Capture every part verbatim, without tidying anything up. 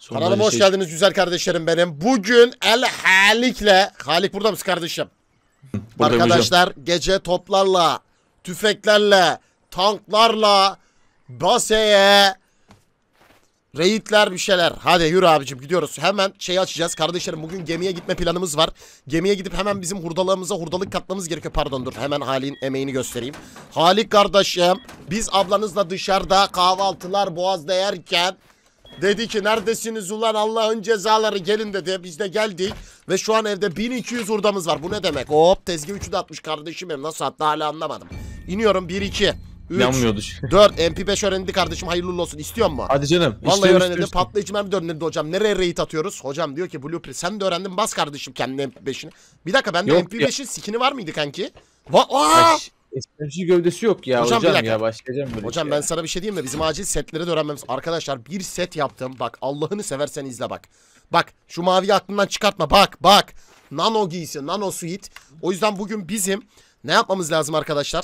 Kanalıma hoş geldiniz güzel kardeşlerim benim. Bugün El Halik'le, Halik burada mısın kardeşim? Arkadaşlar hocam. Gece toplarla, tüfeklerle, tanklarla, baseye, raidler bir şeyler. Hadi yürü abicim gidiyoruz. Hemen şeyi açacağız kardeşlerim. Bugün gemiye gitme planımız var. Gemiye gidip hemen bizim hurdalığımıza hurdalık katmamız gerekiyor. Pardon dur hemen Halik'in emeğini göstereyim. Halik kardeşim biz ablanızla dışarıda kahvaltılar boğazda yerken dedi ki neredesiniz ulan Allah'ın cezaları gelin dedi. Biz de geldik ve şu an evde bin iki yüz hurdamız var. Bu ne demek? Hop tezgah üçü de atmış kardeşim benim. Nasıl hatta hala anlamadım. İniyorum bir iki. üç, dört, M P beş öğrendi kardeşim hayırlı uğurlu olsun. İstiyor mu? Hadi canım. Vallahi öğrenildi. Patlayıcı mermi de öğrenildi hocam. Nereye raid atıyoruz? Hocam diyor ki Blueprint. Sen de öğrendin bas kardeşim kendine M P beşini. Bir dakika bende M P beşin skin'i var mıydı kanki? Va S M G gövdesi yok ya hocam, hocam ya başlayacağım böyle. Hocam şey ben ya. sana bir şey diyeyim mi? Bizim acil setleri de öğrenmemiz. Arkadaşlar bir set yaptım. Bak Allah'ını seversen izle bak. Bak şu maviyi aklından çıkartma. Bak bak. Nano giysi. Nano suite. O yüzden bugün bizim ne yapmamız lazım arkadaşlar?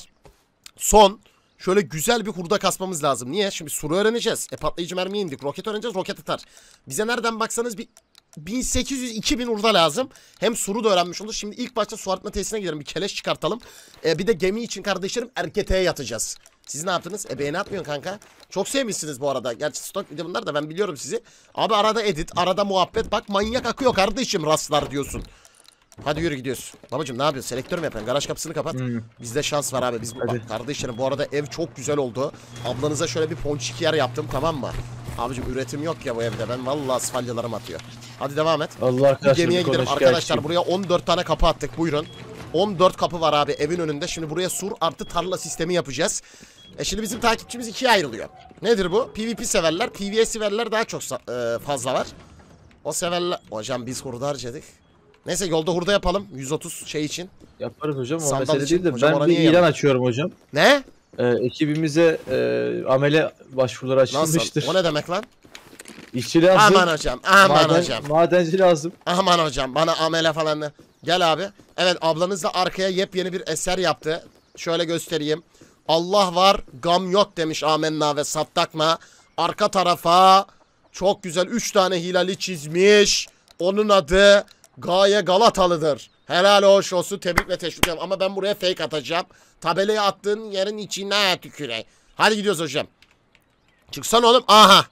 Son şöyle güzel bir hurda kasmamız lazım. Niye? Şimdi suru öğreneceğiz. E patlayıcı mermiye indik. Roket öğreneceğiz. Roket atar. Bize nereden baksanız bir bin sekiz yüz iki bin hurda lazım. Hem suru da öğrenmiş olur. Şimdi ilk başta su arıtma tesisine gidelim. Bir keleş çıkartalım. E, bir de gemi için kardeşlerim erketeye yatacağız. Siz ne yaptınız? E beğeni atmıyorsun kanka. Çok sevmişsiniz bu arada. Gerçi stok video bunlar da ben biliyorum sizi. Abi arada edit, arada muhabbet. Bak manyak akıyor kardeşim rastlar diyorsun. Hadi yürü gidiyoruz. Babacım ne yapıyorsun? Selektör mü yapıyorsun? Garaj kapısını kapat. Hmm. Bizde şans var abi. Biz bak kardeşlerim bu arada ev çok güzel oldu. Ablanıza şöyle bir ponçik yer yaptım tamam mı? Abicim üretim yok ya bu evde. Ben vallahi asfalyalarım atıyor. Hadi devam et. Allah arkadaşlar. Gemiye gidelim arkadaşlar. Buraya on dört tane kapı attık. Buyurun. on dört kapı var abi evin önünde. Şimdi buraya sur artı tarla sistemi yapacağız. E şimdi bizim takipçimiz ikiye ayrılıyor. Nedir bu? PvP severler, PvE severler daha çok e, fazla var. O severler. Hocam biz hurda harcadık. Neyse yolda hurda yapalım. yüz otuz şey için. Yaparız hocam. O Sandal mesele için. değil de Hocam ben bir ilan yapalım? açıyorum hocam. Ne? Ee, ekibimize e, amele başvuruları açılmıştır. Nasıl? O ne demek lan? İşçi lazım. Aman hocam. Aman Maden, hocam. Madenci lazım. Aman hocam. Bana amele falan ne? Gel abi. Evet ablanız da arkaya yepyeni bir eser yaptı. Şöyle göstereyim. Allah var gam yok demiş amenna ve sattakma. Arka tarafa çok güzel üç tane hilali çizmiş. Onun adı Gaye Galatalı'dır. Helal hoş olsun tebrik ve teşvik ederim. Ama ben buraya fake atacağım. Tabelayı attığın yerin içine tüküre. Hadi gidiyoruz hocam. Çıksan oğlum. Aha.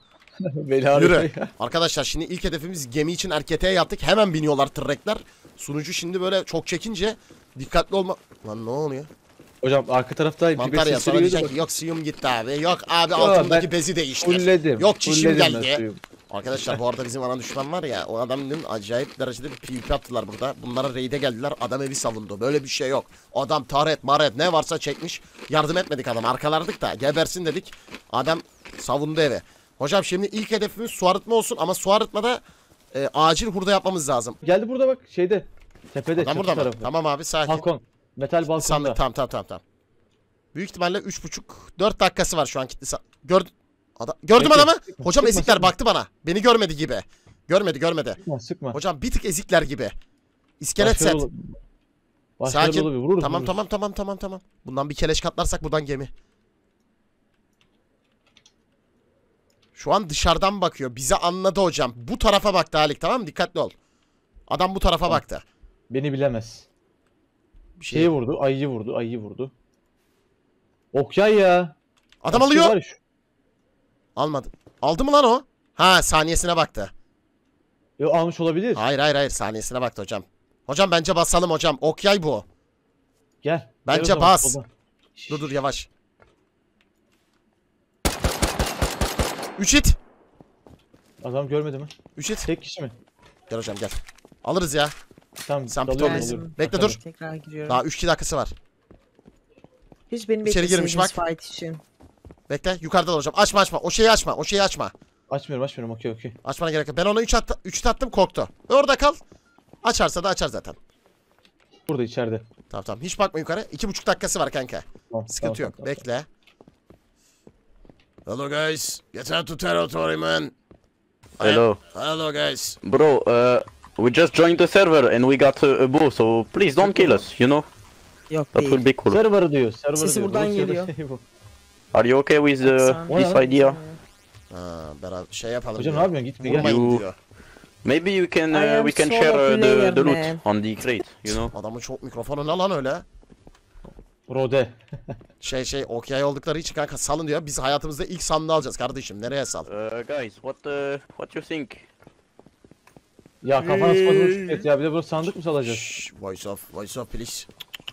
Yürü. Arkadaşlar şimdi ilk hedefimiz gemi için erketeğe yaptık. Hemen biniyorlar tırrekler. Sunucu şimdi böyle çok çekince dikkatli olma. Lan ne oluyor? Hocam arka tarafta mantar ya sana diyecek ki yok suyum gitti abi. Yok abi altındaki bezi değiştir. Fulledim. Yok çişim geldi. Arkadaşlar bu arada bizim ana düşman var ya o adamın acayip derecede bir PvP attılar burada. Bunlara raid'e geldiler adam evi savundu. Böyle bir şey yok. Adam taret maret ne varsa çekmiş. Yardım etmedik adam arkalardık da gebersin dedik. Adam savundu evi. Hocam şimdi ilk hedefimiz su arıtma olsun ama su arıtmada e, acil hurda yapmamız lazım. Geldi burada bak şeyde. Tepede. Adam burada mı? Tamam abi sakin. Balkon. Metal balkonda. Sandık tamam tamam tamam. tamam. Büyük ihtimalle üç buçuk dört dakikası var şu an kilitli. Gördüm. Adam, gördüm Peki, adamı. Sıkma, Hocam sıkma, ezikler sıkma. Baktı bana. Beni görmedi gibi. Görmedi görmedi. Sıkma sıkma. Hocam bir tık ezikler gibi. İskelet set. Sakin. Vururuz, tamam vururuz. tamam tamam tamam tamam. Bundan bir keleş katlarsak buradan gemi. Şu an dışarıdan bakıyor. Bize anladı hocam. Bu tarafa baktı Halik tamam mı? Dikkatli ol. Adam bu tarafa tamam. baktı. Beni bilemez. Bir şey... Şeyi vurdu. Ayıyı vurdu. Ayıyı vurdu. Okyay ya. Adam Başka alıyor. Almadı. Aldı mı lan o? Ha saniyesine baktı. Yo almış olabilir. Hayır hayır hayır saniyesine baktı hocam. Hocam bence basalım hocam. Okyay bu. Gel. Bence gel bas. Oda. Dur dur yavaş. Üç hit. Adam görmedi mi? Üç hit. Tek kişi mi? Gel hocam gel. Alırız ya. Tamam. Sen pitoluyuz. Bekle dur. Tekrar giriyorum. Daha üç iki dakikası var. Hiç benim İçeri girmiş bak. Fight için. Bekle yukarıda hocam. Açma açma. O şeyi açma. O şeyi açma. Açmıyorum açmıyorum. Okey okey. Açmana gerek yok. Ben ona üç attım. üç attım korktu. Orada kal. Açarsa da açar zaten. Burada içeride. Tamam tamam. Hiç bakma yukarı. iki buçuk dakikası var kanka. Tamam, sıkıntı tamam, yok. Tamam, Bekle. Hello guys. Get out to territory man. Hello. Hello guys. Bro, uh, we just joined the server and we got a, a bow, so please don't kill us, you know? Yok That değil. will be cool. Server diyor. Server Sesi diyor. buradan geliyor. Are you okay with uh, this idea? Ha, beraber şey yapalım. Hocam ne diyor. yapıyorsun? Gitme gel. Vurmayın You- diyor. Maybe you can I uh, am we can solo share uh, player, the the loot man. on the crate, you know. Adamın çok mikrofonu ne lan öyle? Rode. Şey şey okey oldukları için kanka salın diyor. Biz hayatımızda ilk sandığı alacağız kardeşim. Nereye sal? Uh, guys, what uh, what you think? Ya kafana sıkmadığını şükret ya. Bir de burada sandık mı salacağız? Şşş, voice off, voice off please.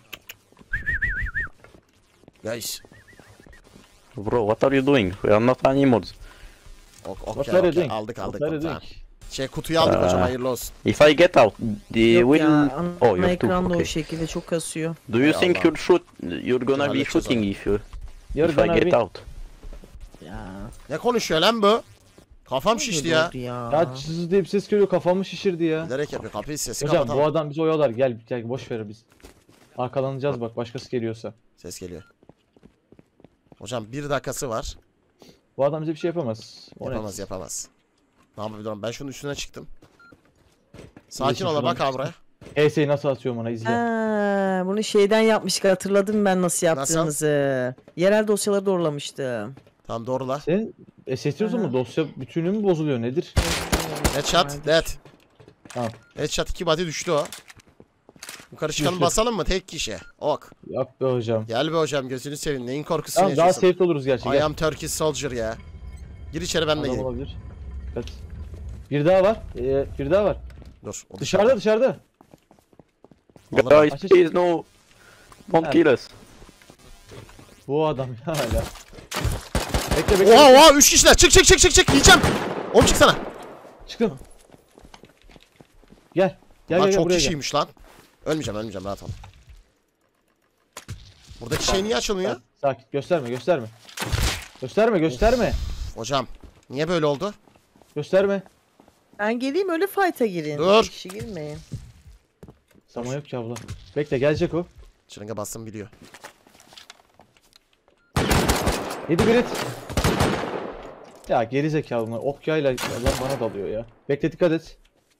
Guys. Bro, what are you doing? We are not animals. Ok, What okey, are you okey. doing? Aldık aldık. What are you Tamam. doing? Şey kutuyu aldık hocam Aa. hayırlı olsun. If I get out, the Yok will. ya Oh, you ana have two. ekranda o Okay. şekilde çok kasıyor. Do you Hay think Allah. you'll shoot? You're gonna be halledeceğiz shooting if you Yarın if I bana get bir... out. Ya. Ne konuşuyor lan bu? Kafam şişti ya. oldu ya. Ya çız diye bir ses geliyor kafamı şişirdi ya. Bilerek yapıyor kapıyı sesi Hocam kapatalım. bu adam bizi oyalar. Gel gel boş ver biz. Arkalanacağız bak başkası geliyorsa. Ses geliyor. Hocam bir dakikası var. Bu adam bize bir şey yapamaz. O net. Yapamaz yapamaz. Ne yapabilirim? Ben şunun üstüne çıktım. Sakin Geçin ol şuradan. bak abi buraya. E S'yi nasıl atıyorum ona izle. Ha, bunu şeyden yapmıştık hatırladım ben nasıl yaptığınızı. Yerel dosyaları doğrulamıştım. Tamam doğrula. Senin S S D mu dosya bütünü mü bozuluyor nedir? Headshot, dead. Tamam. Headshot iki body düştü o. Yukarı çıkalım Düştü. basalım mı? Tek kişi. Ok. Yok be hocam. Gel be hocam gözünü seveyim. Neyin korkusunu Tamam daha yaşıyorsun? safe oluruz gerçi. I Gel. am Turkish soldier ya. Gir içeri ben de Adam gireyim. olabilir. Dikkat. Bir daha var. Ee, bir daha var. Dur. o Dışarıda dışarıda. Alırım. Guys, Aç, aç. please no. Don't Ha. kill us. Bu adam ya hala. Bekle bekle. Oha bekle. oha üç kişiler. Çık çık çık çık çık. Yiyeceğim. Oğlum çıksana. Çıktım. Gel. Gel Lan gel, gel çok buraya gel. kişiymiş lan. Ölmeyeceğim ölmeyeceğim rahat ol. Buradaki şey niye açılmıyor? Sakin, sakin. Gösterme gösterme. Gösterme gösterme. Hocam niye böyle oldu? Gösterme. Ben geleyim öyle fight'a girin. Dur. Bir kişi girmeyin. Sama yok ki abla. Bekle gelecek o. Şırınga bastım biliyor. Yedi bir et. Ya geri zekalı bunlar. Ok yayla Allah bana dalıyor ya. Bekle dikkat et.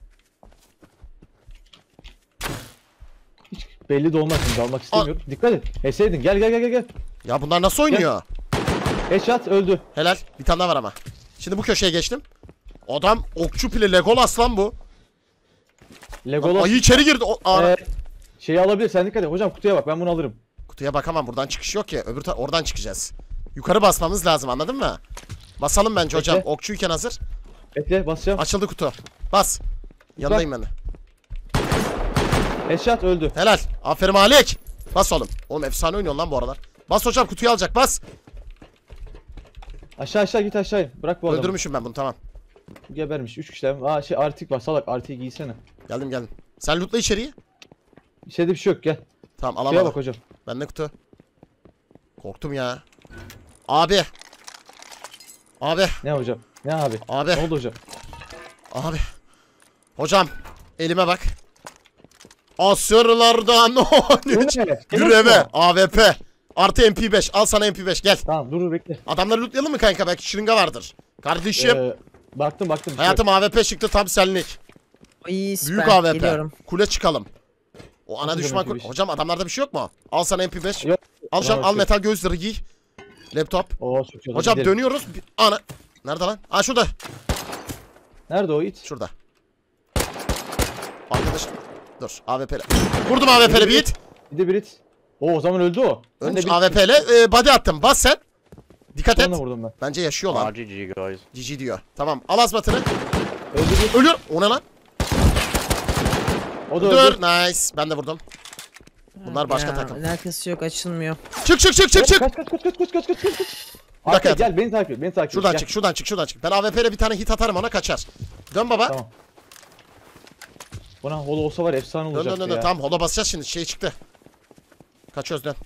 Hiç belli de olmaz şimdi dalmak istemiyorum. Dikkat et. Eseydin gel gel gel gel gel. Ya bunlar nasıl oynuyor? Headshot öldü. Helal. Bir tane daha var ama. Şimdi bu köşeye geçtim. Adam okçu pili Legolas lan bu. Lan Legolas. ayı içeri girdi. O, Aa, Ee, şeyi alabilir sen dikkat et. Hocam kutuya bak ben bunu alırım. Kutuya bakamam buradan çıkış yok ki. Öbür ta- oradan çıkacağız. Yukarı basmamız lazım anladın mı? Basalım bence hocam. Bekle. Okçuyken hazır. Bekle basacağım. Açıldı kutu. Bas. Yanındayım ben de. Headshot öldü. Helal. Aferin Malik. Bas oğlum. Oğlum efsane oynuyor lan bu aralar. Bas hocam kutuyu alacak bas. Aşağı aşağı git aşağı. in. Bırak bu adamı. Öldürmüşüm ben bunu tamam. Gebermiş. Üç kişiler. Aa şey artık var salak artıyı giysene. Geldim geldim. Sen lootla içeriği. İçeride bir şey yok gel. Tamam Şuraya alamadım. bak hocam. Bende kutu. Korktum ya. Abi. Abi. Ne hocam? Ne abi? Abi. Ne oldu hocam? Abi. Hocam. Elime bak. Asırlardan on üç. Bu ne? Greve. A W P. Artı M P beş. Al sana M P beş gel. Tamam dur dur bekle. Adamları lootlayalım mı kanka? Belki şırınga vardır. Kardeşim. Ee, baktım baktım. bir şey Hayatım A W P çıktı tam senlik. İyi süper. Büyük A W P. Geliyorum. Kule çıkalım. O ana Nasıl düşman M P kule. beş? Hocam adamlarda bir şey yok mu? Al sana M P beş. Yok. Al hocam Bravo, al çok- metal gözleri giy. Laptop. Oo çok iyi. Hocam Gidelim. dönüyoruz. Bir- Ana. Nerede lan? Aa şurada. Nerede o it? Şurada. Arkadaş. Dur. A W P'le. Vurdum A W P'le bir hit. Bir de bir it. Oo o zaman öldü o. Ben de Ölmüş bir A W P'le e, body attım. Bas sen. Dikkat et. sonra vurdum ben. Bence yaşıyor Ah, lan. G G guys. G G diyor. Tamam. Al azmatını. Öldü bir. Ölüyor. O ne lan? O da Dur. öldü. Nice. Ben de vurdum. Bunlar başka Ya, takım. alakası yok açılmıyor. Çık çık çık çık çık. Kaç kaç kaç kaç kaç kaç kaç kaç. Bir dakika Arkaya gel beni takip et beni takip et. Şuradan Gel. çık, şuradan çık, şuradan çık. Ben A W P'le bir tane hit atarım ona kaçar. Dön baba. Tamam. Buna holo olsa var efsane Dön olacaktı dön dön. ya. Tamam hola basacağız şimdi. Şey çıktı. Kaçıyoruz dön.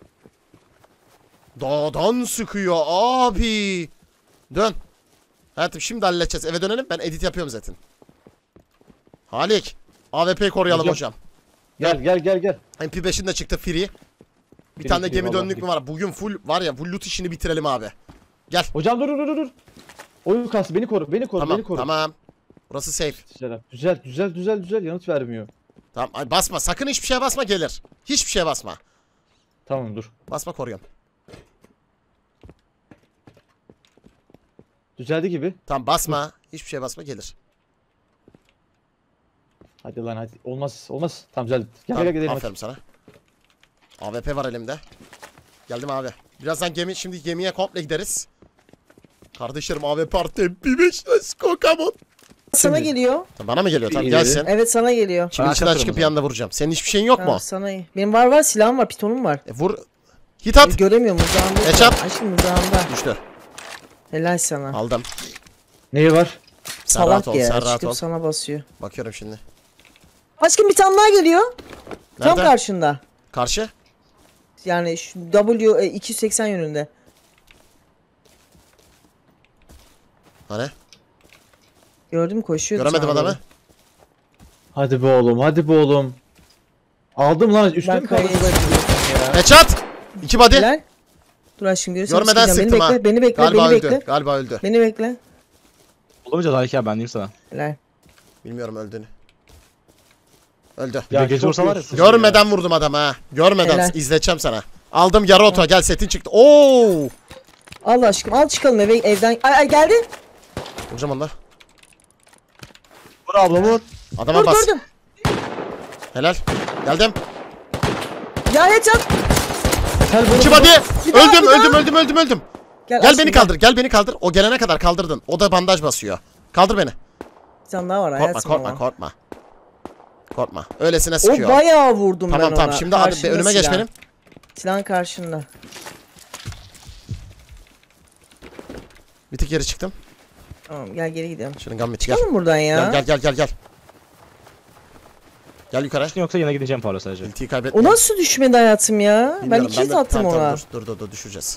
Dağdan sıkıyor abi. Dön. Hayatım şimdi halledeceğiz. Eve dönelim. Ben edit yapıyorum zaten. Halik. A W P'yi koruyalım hocam. Hocam. Gel gel gel gel. M P beşin de çıktı free. Bir Free, tane de free, gemi vallahi dönlük free. mü var? Bugün full var ya full loot işini bitirelim abi. Hocam dur dur dur dur. Oyun kastı beni koru beni koru Tamam beni koru. tamam. Burası safe. Güzel abi. Güzel güzel güzel güzel yanıt vermiyor. Tamam ay basma. Sakın hiçbir şeye basma gelir. Hiçbir şeye basma. Tamam dur. Basma koruyorum. Düzeldi gibi. Tamam basma. Hiçbir şeye basma gelir. Hadi lan hadi. Olmaz. Olmaz. Tamam düzeldi. Gel Tamam, gel gidelim. aferin sana. A W P var elimde. Geldim abi. Birazdan gemi, şimdi gemiye komple gideriz. Kardeşlerim A W P artı M P beş. Let's go come on. Sana Şimdi- geliyor. Tamam, bana mı geliyor? Tamam İyi. gelsin. Evet sana geliyor. Şimdi Ben içinden atarım çıkıp o bir anda vuracağım. Senin hiçbir şeyin yok mu? Ha, sana iyi. Benim var var silahım var, pitonum var. E, vur. Hit at. Göremiyorum uzağında. Headshot. Aşkım uzağında. Düştü. Helal sana. Aldım. Neyi var? Sen rahat Salak ol, ya. sen rahat Çıkıp ol. sana basıyor. Bakıyorum şimdi. Aşkım bir tane daha geliyor. Tam Nerede? karşında. Karşı. Yani şu W e, iki yüz seksen yönünde. Hani? Gördüm koşuyordu. Göremedim sana adamı. doğru. Hadi be oğlum. Hadi be oğlum. Aldım lan. Üstüne Ben mi kaldı? kayaya Ya. Headshot. İki body. Helal. Dur aşkım görüyorsan Görmeden sıkacağım. sıktım Beni ha. bekle, beni bekle, Galiba beni öldü. bekle. Galiba öldü. Beni bekle. Olamayacağız Haluk abi ben diyeyim sana. Helal. Bilmiyorum öldüğünü. Öldü. Ya gece çok olsa var ya. diyorsun. Görmeden vurdum adamı ha. Görmeden Helal. izleteceğim sana. Aldım yarı oto. Gel setin çıktı. Oo! Al aşkım al çıkalım eve evden. Ay, ay geldi. Vuracağım onu da. Vur abla vur. Adama Dur bas. gördüm. Helal. Geldim. Ya headshot. Gel bunu- İki body. Bir daha, Öldüm, bir daha. öldüm, öldüm, öldüm, öldüm. Gel aşkım, beni kaldır. Gel beni kaldır. O gelene kadar kaldırdın. O da bandaj basıyor. Kaldır beni. Bir tane daha var Korkma, hayatım korkma, ama. korkma. Korkma. Öylesine O sıkıyor. bayağı vurdum ben Tamam ona. tamam. Şimdi hadi Karşında önüme geç silah. benim. Silahın karşında. Bir tık geri çıktım. Tamam gel geri gidelim. Şunun gammit gel. Çıkalım buradan ya. Gel gel gel gel gel. Gel yukarı. Yoksa yine gideceğim Paro sadece. İltiyi O kaybetme. nasıl düşmedi hayatım ya? Ben Bilmiyorum, iki yüz de- attım tamam, tamam, ona. Dur, dur dur dur düşeceğiz.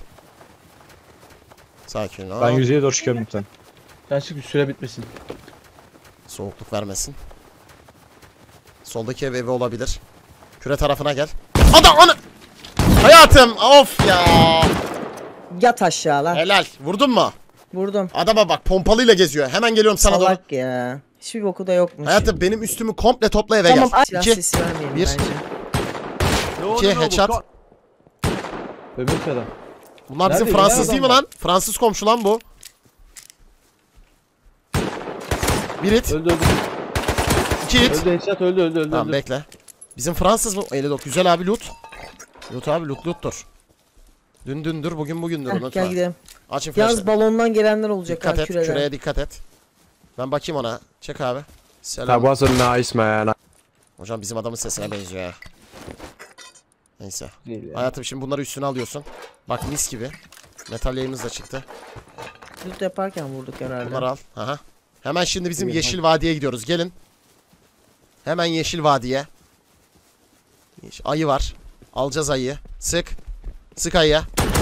Sakin ol. Ben yüzeye doğru çıkıyorum lütfen. Sen çık bir süre bitmesin. Soğukluk vermesin. Soldaki ev evi olabilir. Küre tarafına gel. Adam ana. Hayatım of ya. Yat aşağı lan. Helal. Vurdun mu? Vurdum. Adama bak pompalıyla geziyor. Hemen geliyorum sana doğru. Salak ya. Hiçbir boku da yokmuş. Hayatım benim üstümü komple topla eve Tamam gel. silah İki. sesi vermeyelim bir. bence. İki headshot. Öbür adam. Bunlar bizim Nerede? Fransız Gelen değil mi adam lan? Fransız komşu lan bu. Bir hit. Öldü öldü. iki hit. Öldü headshot öldü öldü öldü. Tamam öldü. bekle. Bizim Fransız bu. elli dokuz. Güzel abi loot. Loot abi loot loot'tur. Dün dündür bugün bugündür Heh, unutma. gel gidelim. Açın Yalnız flash'ı. balondan gelenler olacak Dikkat ha et. küreden. Küreye dikkat et. Ben bakayım ona. Çek abi. That Selam. wasn't nice, man. Hocam bizim adamın sesine benziyor ya. Neyse. Değil ya. Hayatım şimdi bunları üstüne alıyorsun. Bak mis gibi. Metal yayımız da çıktı. Loot yaparken vurduk herhalde. Bunları al. Aha. Hemen şimdi bizim Buyurun, Yeşil Vadi'ye gidiyoruz. Gelin. Hemen Yeşil Vadi'ye. Yeş- Ayı var. Alacağız ayıyı. Sık. Sık ayıya.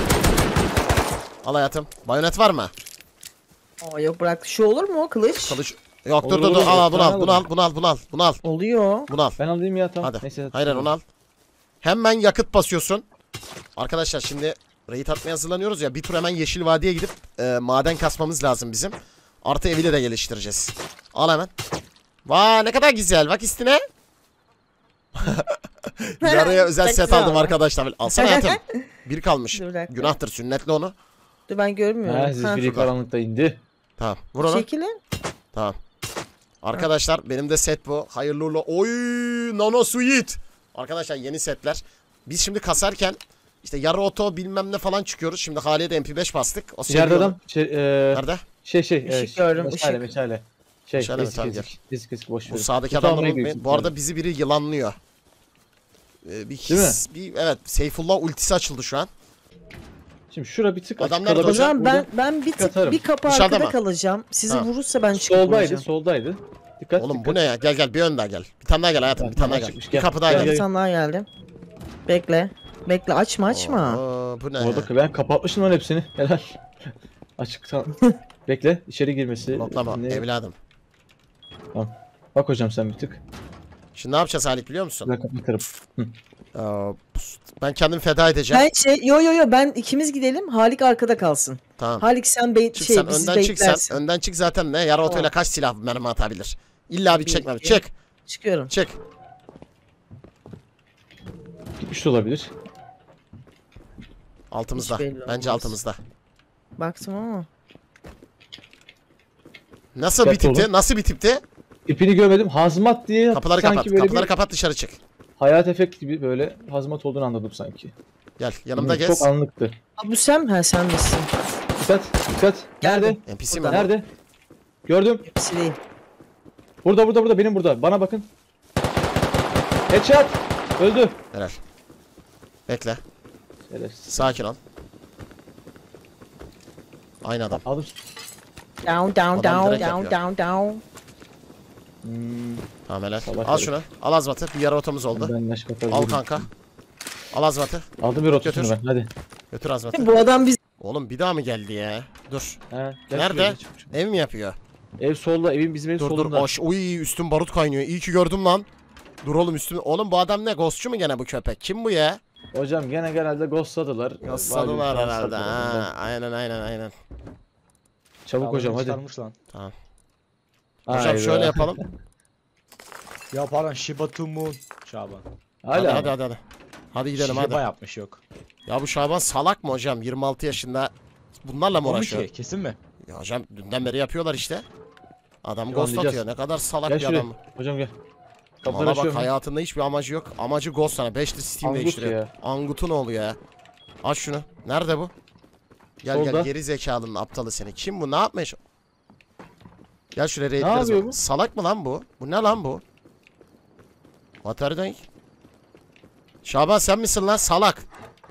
Al hayatım. Bayonet var mı? Aa, yok bırak. Şu olur mu o kılıç? Kılıç. Yok dur Olur, dur dur. olur, Al al yok, bunu ben al. Bunu alırım. al. Bunu al. Bunu al. Bunu al. Oluyor. Bunu al. Ben alayım ya tamam. Hadi. Neyse, Hayır tamam. onu al. Hemen yakıt basıyorsun. Arkadaşlar şimdi raid atmaya hazırlanıyoruz ya. Bir tur hemen Yeşil Vadi'ye gidip e, maden kasmamız lazım bizim. Artı evi de geliştireceğiz. Al hemen. Vay ne kadar güzel. Bak üstüne. Yaraya özel Çok set güzel aldım ama. arkadaşlar. Alsana hayatım. Bir kalmış. Dur bir dakika. Günahtır sünnetle onu. Dur ben görmüyorum. Ha, Ha, zifiri şurada. karanlıkta indi. Tamam. Vur onu. Çekilin. Tamam. Arkadaşlar benim de set bu. Hayırlı uğurlu. Oy Nano Suite. Arkadaşlar yeni setler. Biz şimdi kasarken işte yarı oto bilmem ne falan çıkıyoruz. Şimdi Hali'ye de M P beş bastık. O İleride seviyor. adam. Şey, e, Nerede? şey şey. Işık evet, gördüm, Meşale ışık. meşale. Şey Meşale mi? ezik Tamam, ezik. Ezik ezik boş Bu ver. sağdaki Tutamaya adamları gidiyorsun unutmayın. Bu arada bizi biri yılanlıyor. Ee, bir Değil his, bir evet Seyfullah ultisi açıldı şu an. Şimdi şura bir tık açık Adamlar da kalabilir. O zaman ben Burada ben bir tık atarım. bir kapı Dışarıda arkada mı? kalacağım. Sizi Ha. vurursa ben çıkıp soldaydı vuracağım. soldaydı. Dikkat Oğlum dikkat. bu ne ya? Gel gel bir ön daha gel. Bir tane daha gel hayatım. Bir tane daha Tamam, gel. çıkmış, Bir gel. kapı daha Gel, gel. Bir gel. tane daha geldi. Bekle. Bekle açma açma. Oo, bu ne? Orada ben kapatmışım lan hepsini. Helal. Açıktan. Bekle içeri girmesi. Bloklama Ne- evladım. Bak hocam sen bir tık. Şimdi ne yapacağız Halik biliyor musun? Ben kapatırım. Aa, ben kendimi feda edeceğim. Ben şey yo yo yo ben ikimiz gidelim. Halik arkada kalsın. Tamam. Halik sen bey Çık şey sen bizi önden çık sen. beklersin. Önden çık zaten ne? Yarı otoyla Tamam. kaç silah mermi atabilir? İlla bir Bir, çekmem. iki. Çık. Çıkıyorum. Çık. Gitmiş de olabilir. Altımızda. Hiç belli Bence olmaz. altımızda. Baktım ama. Nasıl bir Dikkatli tipti? olun. Nasıl bir tipti? İpini görmedim. Hazmat diye Kapıları sanki kapat. böyle Kapıları bir kapat dışarı çık. hayat efekt gibi böyle hazmat olduğunu anladım sanki. Gel yanımda Çok gez. anlıktı. Abi bu sen mi? Ha sen misin? Dikkat, dikkat. Nerede? Geldim. N P C mi? Burada. bu? Nerede? Gördüm. Hepsi değil. Burada, burada, burada. Benim burada. Bana bakın. Headshot. Öldü. Helal. Bekle. Evet. Sakin ol. Aynı adam. Aldım. Down down Adam down direkt down yapıyor. down down. Hmm, Tamam helal. Salak Al herif. şunu. Al azmatı. Bir yarı otomuz oldu. ben yaş Al kapatabilirim. kanka. Al azmatı. Aldım bir rotasını Götür. ben. Hadi. Götür azmatı. Bu adam biz Oğlum bir daha mı geldi ya? Dur. Ha, gel Nerede? şuraya, çık, çık. Ev mi yapıyor? Ev solda. Evin bizim evin Dur dur. solunda. Oş, uy üstüm barut kaynıyor. İyi ki gördüm lan. Dur oğlum üstüm. Oğlum bu adam ne? Ghostçu mu gene bu köpek? Kim bu ya? Hocam gene genelde ghostladılar. Ghostladılar Value herhalde. falan Ha, satmadan. aynen aynen aynen. Çabuk hocam hadi. Çıkarmış lan. Hocam Hayda. şöyle yapalım. Ya pardon Shiba to Moon. Şaban. Hadi Hala. hadi hadi hadi. Hadi gidelim Shiba hadi. yapmış yok. Ya bu Şaban salak mı hocam? yirmi altı yaşında. Bunlarla mı O mu uğraşıyor? ki? Kesin mi? Ya hocam dünden beri yapıyorlar işte. Adam Ya ghost anlayacağız. atıyor. Ne kadar salak Gel bir şuraya. adam. Hocam gel. Kapıları Valla bak açıyorum. hayatında hiçbir amacı yok. Amacı ghost sana. beşli Steam Angut değiştiriyor. ya. Angut'un oğlu ya. Aç şunu. Nerede bu? Gel Solda. gel geri zekalının aptalı seni. Kim bu? Ne yapmış? Gel şuraya raid Ne veririz yapıyor bak. bu? Salak mı lan bu? Bu ne lan bu? What are you doing? Şaban sen misin lan salak?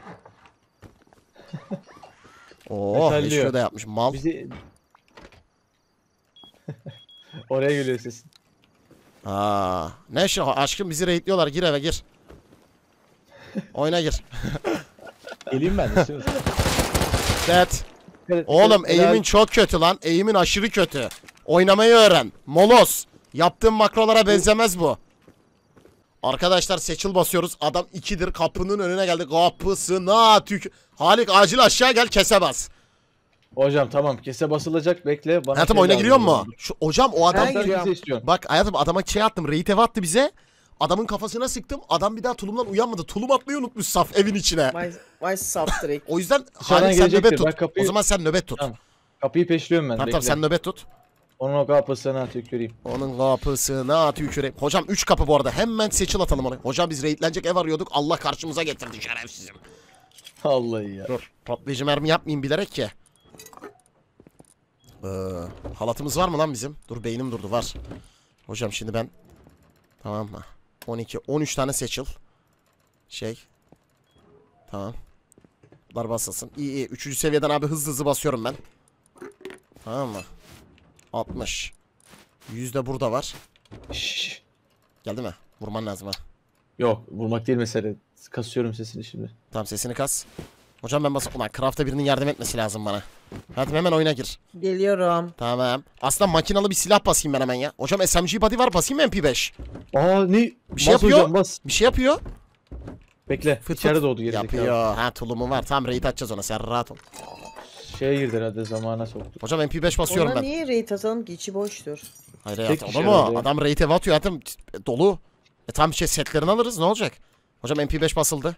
Oo, Metalliyor. H Q da yapmış mal. Bizi... Oraya geliyor sesin. Aa, ne şu aşkım bizi raidliyorlar. Gir eve gir. Oyuna gir. Geleyim ben de istiyorsan. Dead. Evet, Oğlum evet, eğimin çok kötü lan. Eğimin aşırı kötü. Oynamayı öğren. Molos. Yaptığın makrolara benzemez bu. Arkadaşlar seçil basıyoruz. Adam ikidir kapının önüne geldi. Kapısına tük. Halik acil aşağı gel kese bas. Hocam tamam kese basılacak bekle. Bana Hayatım şey oyuna lazım giriyor mu? hocam. Şu, hocam o adam... Ben Sen giriyorum. bize istiyorsun. Bak hayatım adama şey attım. Raid eve attı bize. Adamın kafasına sıktım. Adam bir daha tulumdan uyanmadı. Tulum atmayı unutmuş saf evin içine. My, my sub direkt. O yüzden Dışarıdan Halik sen gelecektir. nöbet tut. Ben kapıyı- O zaman sen nöbet tut. Tamam. Kapıyı peşliyorum ben. Tamam bekle. tamam sen nöbet tut. Onun o kapısına tüküreyim. Onun kapısına tüküreyim. Hocam üç kapı bu arada. Hemen seçil atalım onu. Hocam biz raidlenecek ev arıyorduk. Allah karşımıza getirdi şerefsizim. Vallahi ya. Dur. Patlayıcı mermi yapmayayım bilerek ki. Ee, halatımız var mı lan bizim? Dur beynim durdu var. Hocam şimdi ben. Tamam mı? on iki on üç tane seçil. Şey. Tamam. Bunlar basılsın. İyi iyi. Üçüncü seviyeden abi hızlı hızlı basıyorum ben. Tamam mı? altmış. yüz de burada var. Şşş. Geldi mi? Vurman lazım ha. Yok vurmak değil mesele. Kasıyorum sesini şimdi. Tamam sesini kas. Hocam ben basıp... Ulan Craft'ta birinin yardım etmesi lazım bana. Hadi hemen oyuna gir. Geliyorum. Tamam. Aslında makinalı bir silah basayım ben hemen ya. Hocam S M G body var basayım mı M P beş? Aa ne? Bir şey Bas yapıyor. hocam bas. Bir şey yapıyor. Bekle. Fıt İçeri fıt. doğdu gerizekalı. Yapıyor. Ha tulumu var. Tamam raid atacağız ona. Sen rahat ol. Şeye girdi herhalde zamana soktu. Hocam M P beş basıyorum Ona ben. niye raid atalım ki içi boştur. Hayır Tek hayatım. kişi Olur mu? herhalde ya. Adam raid eve atıyor hayatım. E, dolu. E tamam şey setlerini alırız. Ne olacak? Hocam M P beş basıldı.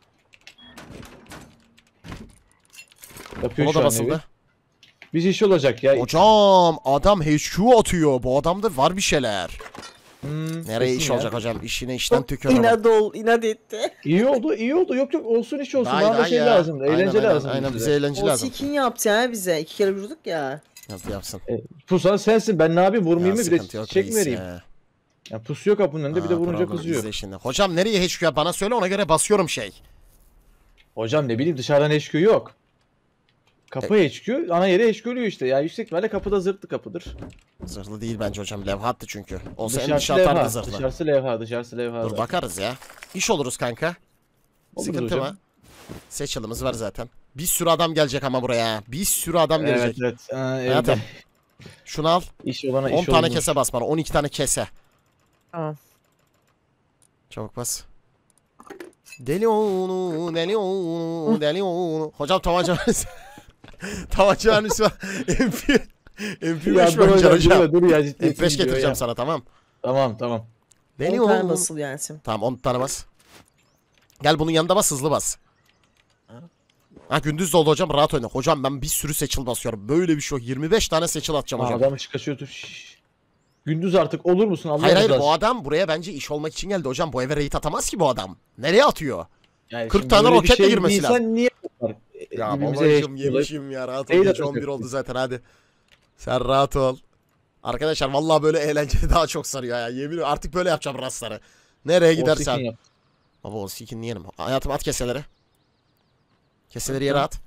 Yapıyor Ona şu da an basıldı. evi. Biz iş olacak ya. Hocam adam H Q atıyor. Bu adamda var bir şeyler. Hmm, Nereye kesin iş ya. olacak hocam? İşine işten tükür. İnat ol, inat etti. İyi oldu, iyi oldu. Yok yok olsun iş olsun. Hayır, Bana da hayır şey ya. lazım. Aynen, Eğlence aynen, lazım. Aynen bize. bize eğlence O lazım. skin yaptı ha bize. İki kere vurduk ya. Yaptı yapsın. E, pusan sensin. Ben ne yapayım? Vurmayayım mı? Bir sıkıntı de yok çiçek mi reis vereyim? ya. Ya pusuyor kapının önünde bir de Ha, vurunca problem, kızıyor. izle şimdi. Hocam nereye H Q ya? Bana söyle ona göre basıyorum şey. Hocam ne bileyim dışarıdan H Q yok. Kapı E- H Q, ana yere H Q oluyor işte. Ya yüksek ihtimalle kapıda zırtlı kapıdır. Zırhlı değil bence hocam. Levha attı çünkü. Olsa en Dışarısı dışa atardı levha, zırhlı. dışarısı levha, dışarısı levha. Dur bakarız ya. İş oluruz kanka. Oluruz Sıkıntı hocam. mı? Seçilimiz var zaten. Bir sürü adam gelecek ama buraya. Bir sürü adam Evet gelecek. evet. Ha, Hayatım. evde. Şunu al. İş olana on iş tane olunur. kese bas bana. on iki tane kese. Tamam. Çabuk bas. Deli onu, deli onu, deli onu. Hocam tabanca tabanca mühendisi var. M P M P Ya beş mi dur oynayacaksın hocam, hocam? dur, dur ya M ciddiyetsiz P beş gidiyor getireceğim ya. sana tamam. Tamam tamam. Deli on tane onu. nasıl gelsin? Tamam on tane bas. Gel bunun yanında bas hızlı bas. Ha gündüz de oldu hocam, rahat oyna. Hocam ben bir sürü seçil basıyorum. Böyle bir şey yok. yirmi beş tane seçil atacağım Aa, hocam. adam ışık kaçıyor. Dur. Şşş. Gündüz artık olur musun? Allah Hayır hayır, rızası bu için. adam buraya bence iş olmak için geldi hocam. Bu eve raid atamaz ki bu adam. Nereye atıyor? Yani kırk şimdi tane böyle bir roketle şey girmesi değilsen lazım. niye yapar? Ya Birbirimize babacım eşit yemişim ya, rahat ol. Neyle Gece on bir atıyorsun? oldu zaten, hadi. Sen rahat ol. Arkadaşlar vallahi böyle eğlenceli daha çok sarıyor ya. Yemin ediyorum artık böyle yapacağım rastları. Nereye gidersen. Olsikin yap. Baba o sikin yerim. Hayatım at keseleri. Keseleri yere at.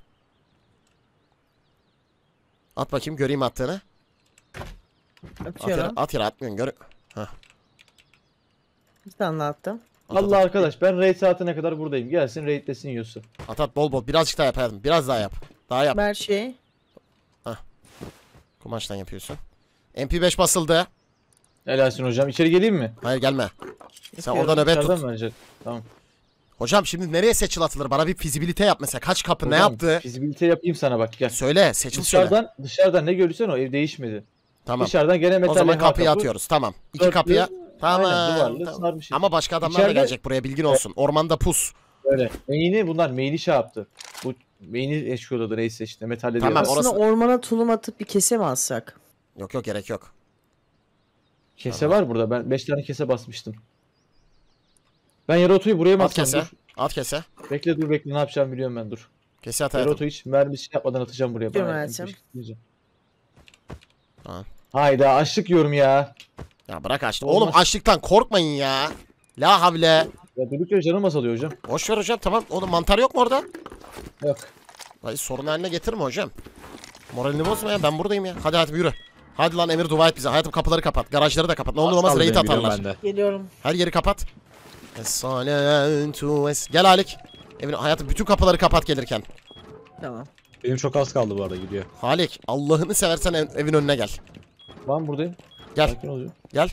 At bakayım göreyim attığını. At yere, Atıyorum. at yere atmıyorsun gör. Bir tane daha attım. At, at, Allah arkadaş ben raid saatine kadar buradayım. Gelsin raidlesin yiyorsun. at at bol bol. Birazcık daha yap hayatım. Biraz daha yap. Daha yap. Her şey. Kumaştan yapıyorsun. M P beş basıldı. Helalsin hocam. İçeri geleyim mi? Hayır gelme. Sen Yapıyorum. orada nöbet Dışarıdan tut. mı verecek? Tamam. Hocam şimdi nereye seçil atılır? Bana bir fizibilite yap mesela. Kaç kapı ne Hocam, yaptı? Fizibilite yapayım sana bak gel. Söyle. Seçil söyle. Dışarıdan dışarıdan ne görürsen o ev değişmedi. Tamam. Dışarıdan gene metal O zaman levha kapıyı kapı. atıyoruz. Tamam. İki Dörtlü, kapıya. Tamam. Aynen, duvarlı, tamam. sarmışız. Ama başka adamlar da İçeride- gelecek buraya, bilgin olsun. Ormanda pus. Öyle. Main'i bunlar main'i şey yaptı. Bu main'i eşkoladı neyse işte metalle Tamam, diyorlar. orası- Aslında ormana tulum atıp bir kese mi alsak? Yok yok, gerek yok. Kese var burada. Ben beş tane kese basmıştım. Ben yarı otoyu buraya mı At atsam? kese. Dur. At kese. Bekle dur bekle ne yapacağımı biliyorum ben dur. Kese at Yarı hayatım. otoyu hiç mermisi yapmadan atacağım buraya. Dur Bana Mert'im. M P beş gitmeyeceğim. Tamam. Hayda açlık yiyorum ya. Ya bırak açlık. Olmaz. Oğlum açlıktan korkmayın ya. La havle. Ya durduk yere canım azalıyor hocam. Boş ver hocam, tamam. Oğlum mantar yok mu orada? Yok. Hayır, sorun haline getirme hocam. Moralini bozma ya, ben buradayım ya. Hadi hadi yürü. Hadi lan Emir, dua et bize. Hayatım kapıları kapat. Garajları da kapat. Ne olur olmaz raid atarlar. Geliyorum. Her yeri kapat. Es-salatu es- Gel Halik. Evin hayatım bütün kapıları kapat gelirken. Tamam. Benim çok az kaldı bu arada, gidiyor. Halik Allah'ını seversen ev- evin önüne gel. Ben buradayım. Gel. Sakin ol ya. Gel.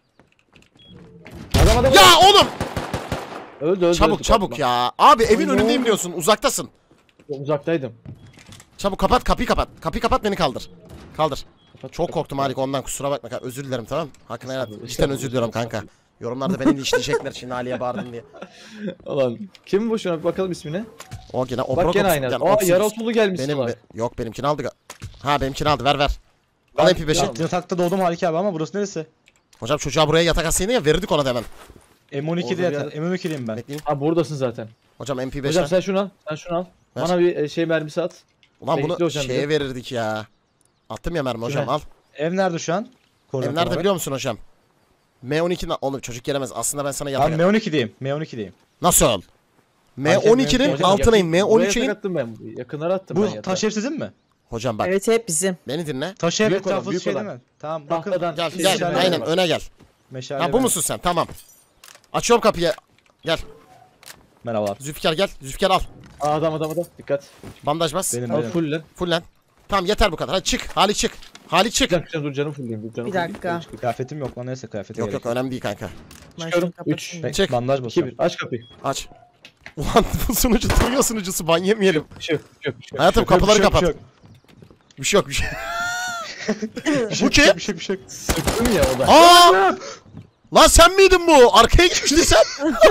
Adam adam. Ya oğlum! Öldü öldü. Çabuk öldü, çabuk korkma. ya. Abi evin Ay, önündeyim ne diyorsun. Uzaktasın. Uzaktaydım. Çabuk kapat, kapıyı kapat. Kapıyı kapat, beni kaldır. Kaldır. Kapat, Çok kapat. korktum Halik, ondan kusura bakma. kanka. Özür dilerim, tamam. Hakkını helal et. Estağfurullah, Cidden özür diliyorum kanka. Yorumlarda beni linçleyecekler şimdi Ali'ye bağırdın diye. Ulan kim bu şuna bir bakalım ismine. O gene o Bak gene aynı. Aa Yaraltulu gelmiş Benim sana. be- yok benimkini aldı. ga- Ha benimkini aldı, ver ver. Al M P beşi. Ya, yatakta doğdum Haliki abi ama burası neresi? Hocam çocuğa buraya yatak atsaydın ya, verirdik ona da hemen. M on iki'de Orada bir yatar. M on iki'deyim ben. Bekleyin. Ha buradasın zaten. Hocam M P Hocam beşten. sen şunu al. Sen şunu al. Ver. Bana bir e, şey mermisi at. Ulan bekle bunu hocam şeye bir. verirdik ya. Attım ya mermi hocam, Kime? al. Ev nerede şu an? Koordinat Ev nerede olarak. biliyor musun hocam? M on iki'nin oğlum çocuk gelemez. Aslında ben sana Ben yatak... M on iki'deyim. M on iki'deyim. Nasıl? M on iki'nin Hocam, altına in. M on buraya üç'e in. yatak attım ben. Yakınlara attım ben Bu yatağı. taş ev sizin mi? Hocam bak Evet hep bizim. beni dinle. Taş ev Büyük olan, etrafı büyük şey olan. değil mi? Tamam bakın. Tahtadan Gel şey gel meşale aynen var. öne gel. Meşale Ha bu var. musun sen? Tamam. Açıyorum kapıyı. Gel. Merhabalar. Zülfikar gel. Zülfikar al. Aa, adam adam adam. Dikkat. Bandaj bas. Benim Al benim. full lan. Full lan. Tamam yeter bu kadar. Hadi çık. Halik çık. Halik çık. Bir dakika dur canım fullleyeyim. Dur canım Bir fullleyeyim. dakika. Çık- Kıyafetim yok lan, neyse kıyafete Yok gerek yok önemli değil kanka. Ben Çıkıyorum. şunu Üç. kapatayım. Çık. Bandaj İki basıyorum. bir. Aç kapıyı. Aç. Ulan bu sunucu duruyor sunucusu, ban yemeyelim. Bir şey yok. Bir şey yok. Bir şey yok. Hayatım Yok, bir kapıları şey yok, kapat. bir şey yok. Bir şey yok bir şey. Bu Bir şey kim? yok, bir şey yok, bir şey yok. Sıktım ya o da. Aa! Lan sen miydin bu? Arkaya gitmiştin sen.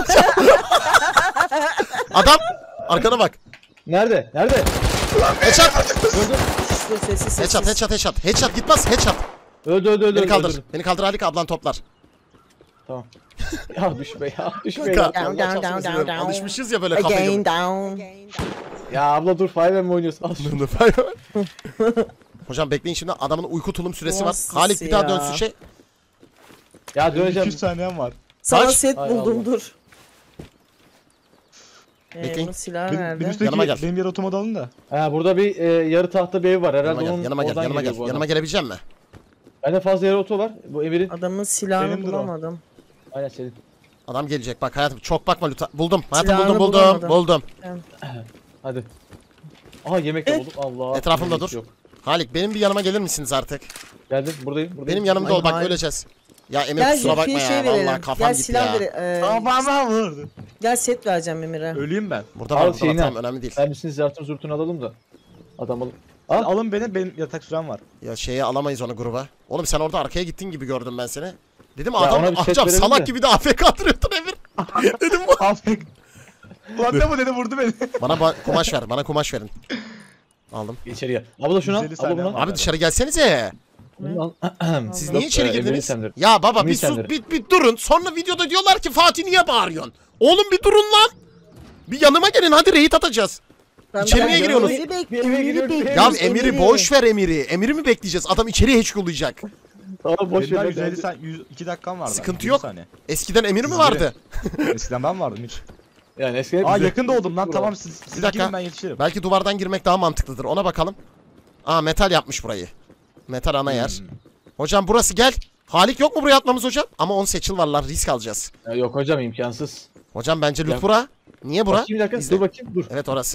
Adam arkana bak. Nerede? Nerede? Headshot. Öldü. Dur, sessiz sessiz. Headshot headshot headshot. Headshot gitmez headshot. Öldü öldü öldü. Beni öldü, kaldır. öldürdüm. Beni kaldır Halik, ablan toplar. Tamam. Ya düşme ya. Düşme Kanka. ya. Down, Allah down, çarpsın, down, özür down, dilerim. down. Alışmışız ya böyle kafayı. Again down. Ya abla dur Five mi oynuyorsun? Al şunu. Hocam bekleyin, şimdi adamın uyku tulum süresi var. Nasıl Halik bir daha ya? dönsün şey. Ya döneceğim. iki yüz saniyem var. Sana Kaç? set Hay buldum Allah. dur. Ee, Bekleyin. bunun silahı Benim, nerede? benim üstteki Yanıma gel. benim yer otomat alın da. Ha burada bir e, yarı tahta bir ev var. Herhalde Yanıma gel, onun yanıma gel, oradan yanıma geliyor gel. bu adam. Yanıma gelebilecek misin? Bende fazla yarı oto var. Bu Emir'in. Adamın silahını Benimdir o. bulamadım. Aynen senin. Adam gelecek bak hayatım, çok bakma lütfen. Buldum. Hayatım Silahını buldum buldum. bulamadım. Buldum. Hadi. Aha yemek de buldum. Allah. Etrafımda yemek dur. yok. Benim benim bir yanıma gelir misiniz artık? Geldim buradayım. buradayım. Benim yanımda ol bak, Hayır. öleceğiz. Ya Emir Gel kusura bakma Zülfiye ya. şey Vallahi verelim. kafam Gel gitti silah ya. ver. Ee, Bana vurdu. gel set vereceğim Emir'e. Öleyim ben. Burada Al var burada var, şeyini tamam al. önemli değil. Vermişsiniz zartın zurtunu alalım da. Adam alıp. Al. Al. Alın beni, benim yatak sürem var. Ya şeye alamayız onu gruba. Oğlum sen orada arkaya gittin gibi gördüm ben seni. Dedim Ya adam ona bir set hocam verelim salak de. gibi de A F K duruyordu Emir. Dedim bu. Afk. Ulan ne bu dedi vurdu beni. Bana ba- kumaş ver. Bana kumaş verin. Aldım. İçeriye. Abla şunu al. yüz elli Abla saniye bunu al. var. Abi dışarı gelsenize. Bunu al. Siz Yok, niye içeri e, girdiniz? Emre'yi sendir. Ya baba bir Emre'yi sus sendir. bir, bir durun. Sonra videoda diyorlar ki Fatih niye bağırıyorsun? Oğlum bir durun lan. Bir yanıma gelin hadi raid atacağız. Ben- İçeri ben niye giriyorsunuz? Emir'i bek- Bir eve Emir'i giriyorum, bir eve bekliyoruz, Ya Emir'i boş ver Emir'i. Emir'i mi bekleyeceğiz? Adam içeriye hiç yollayacak. Tamam boş Benim daha ver. yüz elli hadi. saniye, yüz iki dakikam vardı. Sıkıntı yirmi yok. saniye. Eskiden Emir mi Siz vardı? Eskiden ben vardım hiç. Yani eskiden Aa bize- yakında oldum lan tamam siz, siz Bir dakika. girin ben yetişirim. Belki duvardan girmek daha mantıklıdır. Ona bakalım. Aa metal yapmış burayı. Metal ana yer. Hmm. Hocam burası gel. Halik yok mu buraya atmamız hocam? Ama on seçil varlar risk alacağız. Ya yok hocam imkansız. Hocam bence loot Ya- bura. Niye bura? Bakayım bir dakika. İzle. Dur bakayım dur. Evet orası.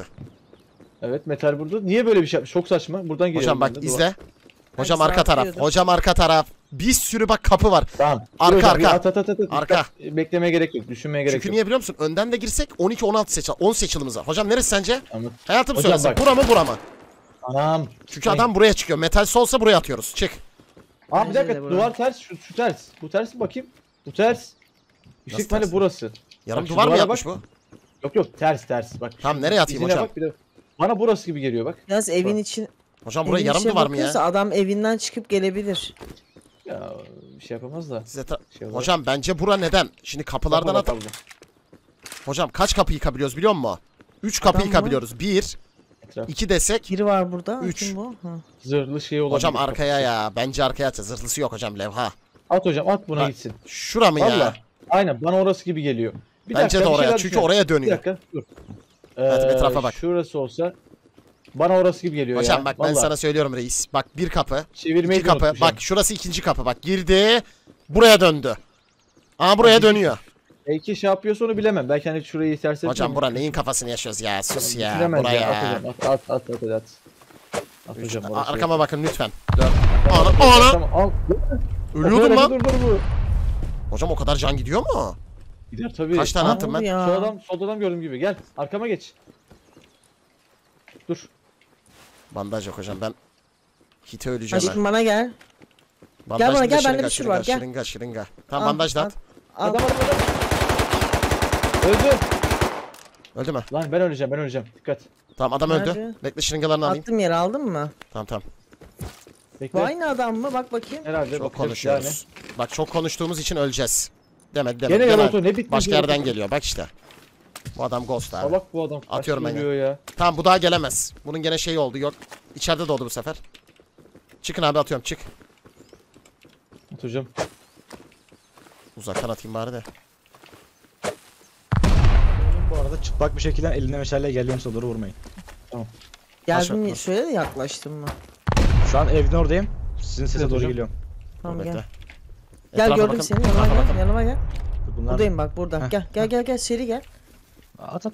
Evet metal burada. Niye böyle bir şey yapmış? Çok saçma. Buradan geliyorum. Hocam bak ben de. izle. Hocam Ben arka taraf. saklıyordum. Hocam arka taraf. Bir sürü bak kapı var. Tamam. Arka, Dur hocam, arka. bir At, at, at, at. Arka. Dikkat, Beklemeye gerek yok. Düşünmeye gerek Çünkü yok. niye biliyor musun? Önden de girsek on iki on altı seçil. on seçilimiz var. Hocam neresi sence? Tamam. Hayatım Hocam söylesin. bak. Bura mı bura mı? Anam. Çünkü adam buraya çıkıyor. Metal solsa buraya atıyoruz. Çık. Aa bir Bence dakika de bura. duvar ters. Şu, şu ters. Bu ters mi bakayım? Bu ters. Yüksek ihtimalle ters? burası. Yarım Bak şu duvar mı duvara yapmış bak. bu? Yok yok ters ters. Bak. Tamam, şu nereye atayım izine hocam? Bak, bir de. Bana burası gibi geliyor bak. Yalnız evin için Hocam buraya evin yarım içine duvar mı bakıyorsa ya? adam evinden çıkıp gelebilir. Ya bir şey yapamaz da. Size ta- Şey olarak. Hocam bence bura neden? Şimdi kapılardan Bak, at. bak, bak. Hocam kaç kapı yıkabiliyoruz biliyor musun? üç kapı Adam mı? yıkabiliyoruz. bir, Etraf. iki desek. Biri var burada. Üç. Kim bu? Ha. Zırhlı şey olabilir. Hocam arkaya ya. Bence arkaya atacağız. Zırhlısı yok hocam levha. At hocam at buna Bak, gitsin. Şura mı ya? Valla. Aynen bana orası gibi geliyor. Bir Bence dakika, de bir oraya. şeyler Çünkü düşünüyorum. oraya Bir dönüyor. dakika dur. Hadi Ee, etrafa bak. Şurası olsa bana orası gibi geliyor Hocam ya. bak ben Vallahi. sana söylüyorum reis. Bak bir kapı. Çevirmeyi iki de kapı. unutmuşum. Bak şurası ikinci kapı. Bak girdi. Buraya döndü. Aa buraya dönüyor. Belki şey yapıyorsa onu bilemem. Belki hani şurayı ters etmem. Hocam bura neyin kafasını yaşıyoruz ya? Sus ya. Bilemez Buraya. At hocam at at at at at. At Üç- hocam A- orası. Arkama bakın lütfen. Dört. Ana, ana. Tamam al. Ölüyordum lan. Dur dur dur. Hocam o kadar can gidiyor mu? Gider tabii. Kaç tane Aa, attım ben? Ya. Şu adam solda adam gördüğüm gibi. Gel arkama geç. Dur. Bandaj yok hocam ben. Hite öleceğim ben. Aşkım bana gel. Bandaj bana, bir de gel, bende şırınga, bir sürü var, şırınga, gel. Şırınga şırınga. Tamam Al, bandaj da al, at. al. Adam adam adam. Öldü. Öldü mü? Lan ben öleceğim ben öleceğim. Dikkat. Tamam adam öldü. Nerede? Bekle şırıngalarını alayım. Attım yere aldın mı? Tamam tamam. Bekle. Bu aynı adam mı? Bak bakayım. Herhalde Çok bakacağız konuşuyoruz. Bak çok konuştuğumuz için öleceğiz. Demedi demedi. Gene Gene yalan ne bitmez. başka yerden geliyor. Bak işte. Bu adam ghost abi. Salak bu adam. Kaç Atıyorum ben vuruyor ya. Tamam bu daha gelemez. Bunun gene şeyi oldu. Yok. İçeride de oldu bu sefer. Çıkın abi atıyorum çık. At hocam. Uzaktan atayım bari de. Bu arada çıplak bir şekilde eline meşale geliyorsa doğru vurmayın. Geldim Nasıl? şöyle de yaklaştım mı? Şu an evin oradayım. Sizin sese Evet doğru hocam. geliyorum. Tamam Bekle. gel. Gel Etrafa gördüm bakın, seni. Yanıma etrafa gel. bakın. Yanıma gel. Bunlar... Buradayım bak burada. Heh, Gel gel gel gel seri gel. At at.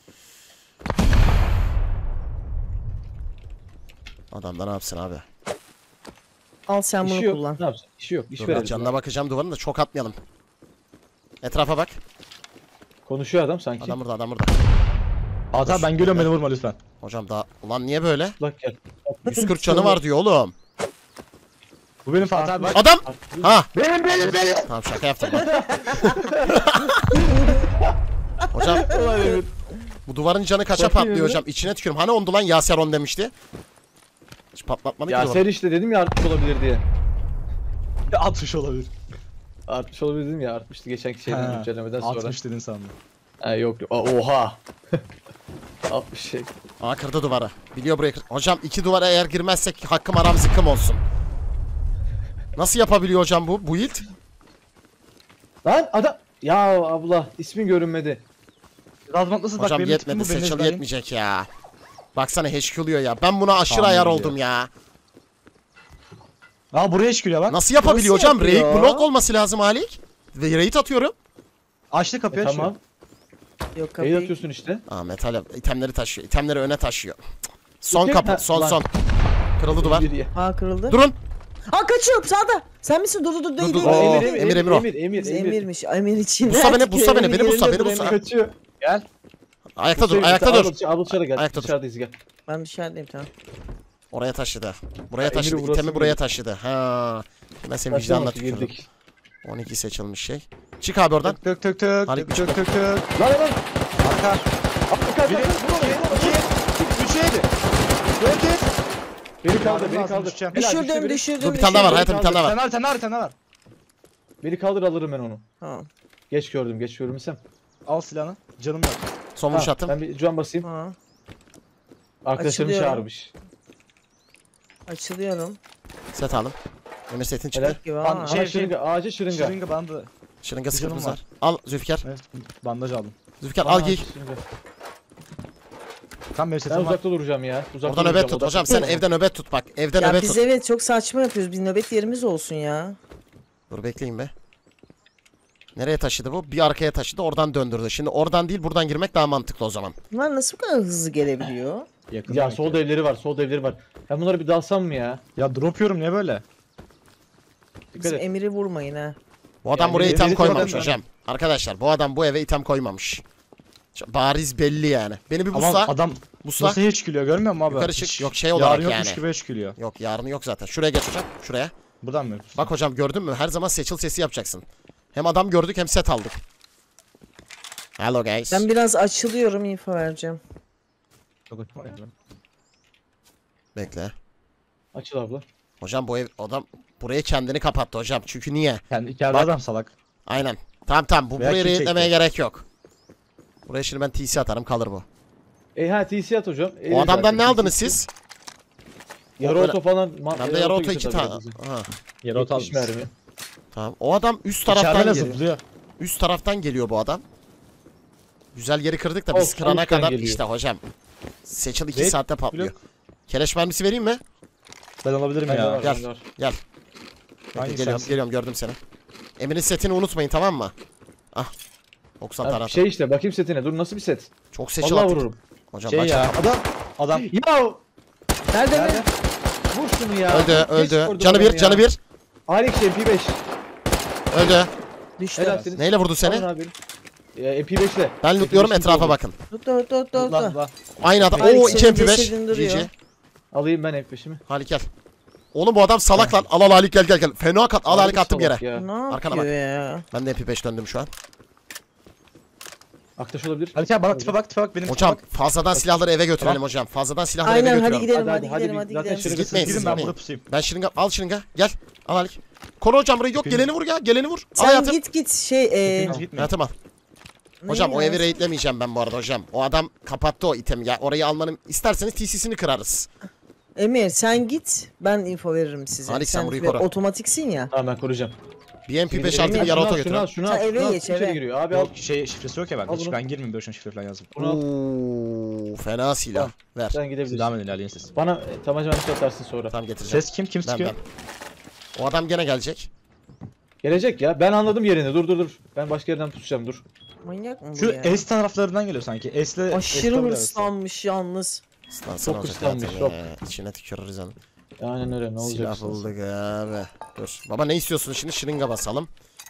Adam da ne yapsın abi? Al sen İşi bunu yok. kullan. Ne yapsın? İşi yok. İş Dur ben verelim. canına bakacağım duvarın da çok atmayalım. Etrafa bak. Konuşuyor adam sanki. Adam burada adam burada. At at ben geliyorum beni vurma lütfen. Hocam daha ulan niye böyle? Bak gel. yüz kırk canı var diyor oğlum. Bu benim Fatih abi. Adam! Ha! Benim benim benim. Tamam şaka yaptım bak. Hocam bu duvarın canı kaça Bakayım patlıyor bir. hocam? İçine tükürüm. Hani ondu lan Yaser on demişti. Hiç patlatmadı Ya ki sen işte dedim ya artmış olabilir diye. altmış olabilir. Artmış olabilir dedim ya artmıştı geçenki şeyden Ha, güncellemeden sonra. altmış dedin sandım. Ha yok yok. Aa, oha. altmış şey. Aa kırdı duvarı. Biliyor buraya kır. Hocam iki duvara eğer girmezsek hakkım aram zıkkım olsun. Nasıl yapabiliyor hocam bu? Bu build? Lan adam. Ya abla ismin görünmedi. Razmatlısı bak Hocam benim yetmedi. tipim bu, benim Seçil ezberim. yetmeyecek ya. Baksana H Q'luyor ya. Ben buna aşırı Tamam, ayar geliyor. oldum ya. Aa buraya çıkıyor bak. Nasıl yapabiliyor Nasıl hocam? yapıyor? Raid block olması lazım Halik. Ve raid atıyorum. Açtı kapıyı E, açıyor. tamam. Yok Neyi kapıyı. atıyorsun işte. Aa metal yap- itemleri taşıyor. İtemleri öne taşıyor. Cık. Son Bitir- kapı. Ha, Son lan. son. Kırıldı duvar. Bir ya. Aa kırıldı. Durun. Aa kaçıyorum sağda. Sen misin? Dur dur dur. Değil dur. değil. Oo, değil. Emir, Emir, Emir o. Emir, Emir, Biz Emir. Emir'miş. Emir için. Bussa beni, bussa beni, beni bussa, beni Emir bussa. kaçıyor. Gel. Ayakta dur. Emir, Ayakta abla dur. dışarı- Abla dışarı gel. Ayakta dur. Dışarıdayız gel. Ben dışarıdayım tamam. Oraya taşıdı. Buraya Ha, taşıdı. Emir'i burası İtemi buraya değil. taşıdı. Ha. Ben senin Kaçma vicdanına bak, tükürdüm. girdik. on iki seçilmiş şey. Çık abi oradan. Tık tık tık tık Halik tık tık tık tık. Lan lan. Arka. kalk Biri, kalk. Vur oraya. iki, üç yedi. dört et. Beni kaldır Yardım beni lazım, kaldır. düşeceğim. Helal, düştü Düşürdüm biri. düşürdüm. Dur bir tane daha var düşürdüm. hayatım bir tane daha var. Sen var, sen var, sen var. Beni kaldır alırım ben onu. Tamam. Geç gördüm geç görmüşsem. Al silahını. Canım yok. Son vuruş Ha, attım. Ben bir can basayım. Tamam. Arkadaşlarım Açılıyorum. çağırmış. Açılıyorum. Set aldım. Emir setin çıktı. Helal. Gibi Ban- ama. şey- Şey, şırınga, ağacı şırınga. Şırınga bandı. Şırınga Bir sıkıntı canım var. var. Al Zülfikar. Evet, bandaj aldım. Zülfikar Aa, al giy. şırınga. Tam benim Ben sesim var. uzakta duracağım ya. Uzakta Oradan duracağım, nöbet tut. odaklı Hocam sen duracağım. evde nöbet tut bak. Evde Ya nöbet biz tut. evet çok saçma yapıyoruz. Bir nöbet yerimiz olsun ya. Dur bekleyin be. Nereye taşıdı bu? Bir arkaya taşıdı oradan döndürdü. Şimdi oradan değil buradan girmek daha mantıklı o zaman. Bunlar nasıl bu kadar hızlı gelebiliyor? Yakın Ya demek solda ki. evleri var, solda evleri var. Ben bunları bir dalsam mı ya? Ya drop yiyorum niye böyle? Dikkat Bizim et. Emir'i vurmayın ha. Bu adam Yani buraya biri- item birisi koymamış adam- hocam. Arkadaşlar bu adam bu eve item koymamış. Ç- Bariz belli yani. Beni bir Ama busla. adam Busla. nasıl hiç gülüyor görmüyor musun abi? Yukarı çık. Hiç- Yok, şey olarak yarın yokmuş yani. gibi hiç gülüyor. Yok yarını yok zaten. Şuraya geç hocam. Şuraya. Buradan mı yapıyorsun? Bak hocam gördün mü? Her zaman seçil sesi yapacaksın. Hem adam gördük hem set aldık. Hello guys. Ben biraz açılıyorum, info vereceğim. Çok hoşuma gitti. Bekle. Açıl abla. Hocam bu ev adam burayı kendini kapattı hocam. Çünkü niye? Kendi içeride Bak. adam salak. Aynen. Tamam tamam bu Veya burayı kill raidlemeye çekti. gerek yok. Buraya şimdi ben T C atarım kalır bu. E ha T C at hocam. E, O adamdan zaten ne T C. aldınız siz? Yarı Böyle- oto falan. ma- Bende yarı oto iki getirdi tane. bize. Ha, Yere ot yetmiş aldım. mermi. tamam. O adam üst İçeride taraftan ne geliyor. zıplıyor? Üst taraftan geliyor bu adam. Güzel yeri kırdık da biz Of, kırana üstten kadar geliyor. işte hocam. Seçil iki Raid saatte patlıyor. blok. Keleş mermisi vereyim mi? Ben alabilirim Bende ya. var, Gel. bende var. Gel. Bekle, Hangi geliyorum, sensin? geliyorum gördüm seni. Emir'in setini unutmayın tamam mı? Ah. doksan Ha, taraf. şey işte bakayım setine. Dur nasıl bir set? Çok seçil Vallahi attık. vururum. Hocam Şey başla. ya adam adam Ya Nerede Nerede? mi? vur şunu ya. Öldü, Geç öldü. vurdu Canı adamı bir, ya. canı bir. Alex M P beş. Öldü. Düştü. Helal seni. Neyle vurdu Alın seni? abi. Ya, M P beşle. Ben lootluyorum M P beşin etrafa oldu. bakın. Dur dur dur dur. lan dur. lan. Aynı adam. Halik Oo senin iki M P beş. cesedin duruyor. G G. Alayım ben M P beşimi. Halik gel. Oğlum bu adam salak lan. Al al Halik gel gel gel. Fena kat. Al Halik attım yere. Ya. Ne Arkana yapıyor bak. ya? Ben de M P beş döndüm şu an. Aktaş olabilir. Hadi gel bana tipe bak tipe bak benim Hocam tipe bak. fazladan silahları eve götürelim Tamam. hocam. Fazladan silahları Aynen eve hadi götürelim. gidelim Hadi, hadi, hadi, gidelim hadi. hadi Zaten gidelim. Siz şırıngası- gitmeyin siz Gidin ben gitmeyin. burada pusayım. Ben şırınga al şırınga gel. Al Halik. Koru hocam burayı yok Gidin. geleni vur ya geleni vur. Al Sen hayatım. git git şey e, Hepiniz gitmeyin. Hayatım al. ne Hocam o ya? evi raidlemeyeceğim ben bu arada hocam. O adam kapattı o itemi. Ya orayı almanın isterseniz T C'sini kırarız. Emir sen git, ben info veririm size. Halik, sen burayı bir koru. otomatiksin ya. Tamam ben koruyacağım. Bir M P beş Şunu artı bir al, yarı şunu oto al, götür. Şunu al şunu al. Sen eve şunu al, geç, içeri eve. giriyor. Abi al. Yok şey şifresi yok ya bende. Al Hiç bunu. ben girmeyeyim böyle şifre falan yazdım. Bunu al. Ooo fena silah. Ver. Sen gidebilirsin. Devam edin ilerleyin siz. Bana e, tabancamanı atarsın sonra. Tamam getireceğim. Ses kim kim Ben sıkıyor? ben. O adam gene gelecek. Gelecek ya. Ben anladım yerini. Dur dur dur. Ben başka yerden tutacağım dur. Manyak mı bu Şu ya? S taraflarından geliyor sanki. S'le Aşırı hırslanmış yalnız. Islansın Çok olacak ıslanmış, zaten çok. ya. İçine tükürürüz onu. Aynen öyle. Ne olacak? Silah istersen. bulduk abi. Dur. Baba ne istiyorsun şimdi? Şırınga basalım.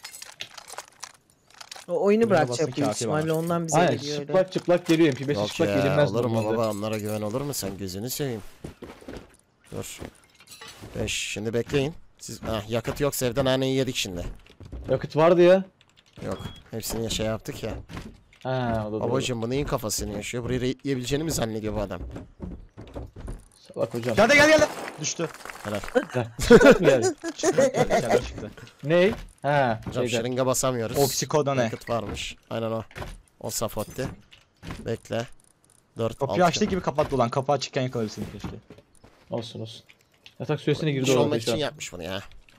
O oyunu Birine bırakacak basın, büyük kafi ihtimalle, var. ondan bize Aynen geliyor öyle. çıplak çıplak geliyor. M P beş Yok çıplak ya gelinmez olur mu normalde. baba onlara güven olur mu sen gözünü seveyim. Dur. beş şimdi bekleyin. Siz ah, yakıt yoksa evden naneyi yedik şimdi. Yakıt vardı ya. Yok. Hepsini şey yaptık ya. Ha o da doğru. Babacım bu neyin kafasını yaşıyor? Burayı raidleyebileceğini mi zannediyor bu adam? Salak hocam. Gel de gel gel. Düştü. Çıplak mı geldi? İçeriden çıktı. Ney? Ha Hocam şeyden. şırınga basamıyoruz. Oksikoda ne? Yakıt varmış. Aynen o. O safotti. Bekle. dört Kapıyı açtığı gibi kapattı ulan. Kapı açıkken yakalarsın keşke. Olsun olsun. Yatak süresine girdi İş orada olmak şu için an. yapmış bunu ya.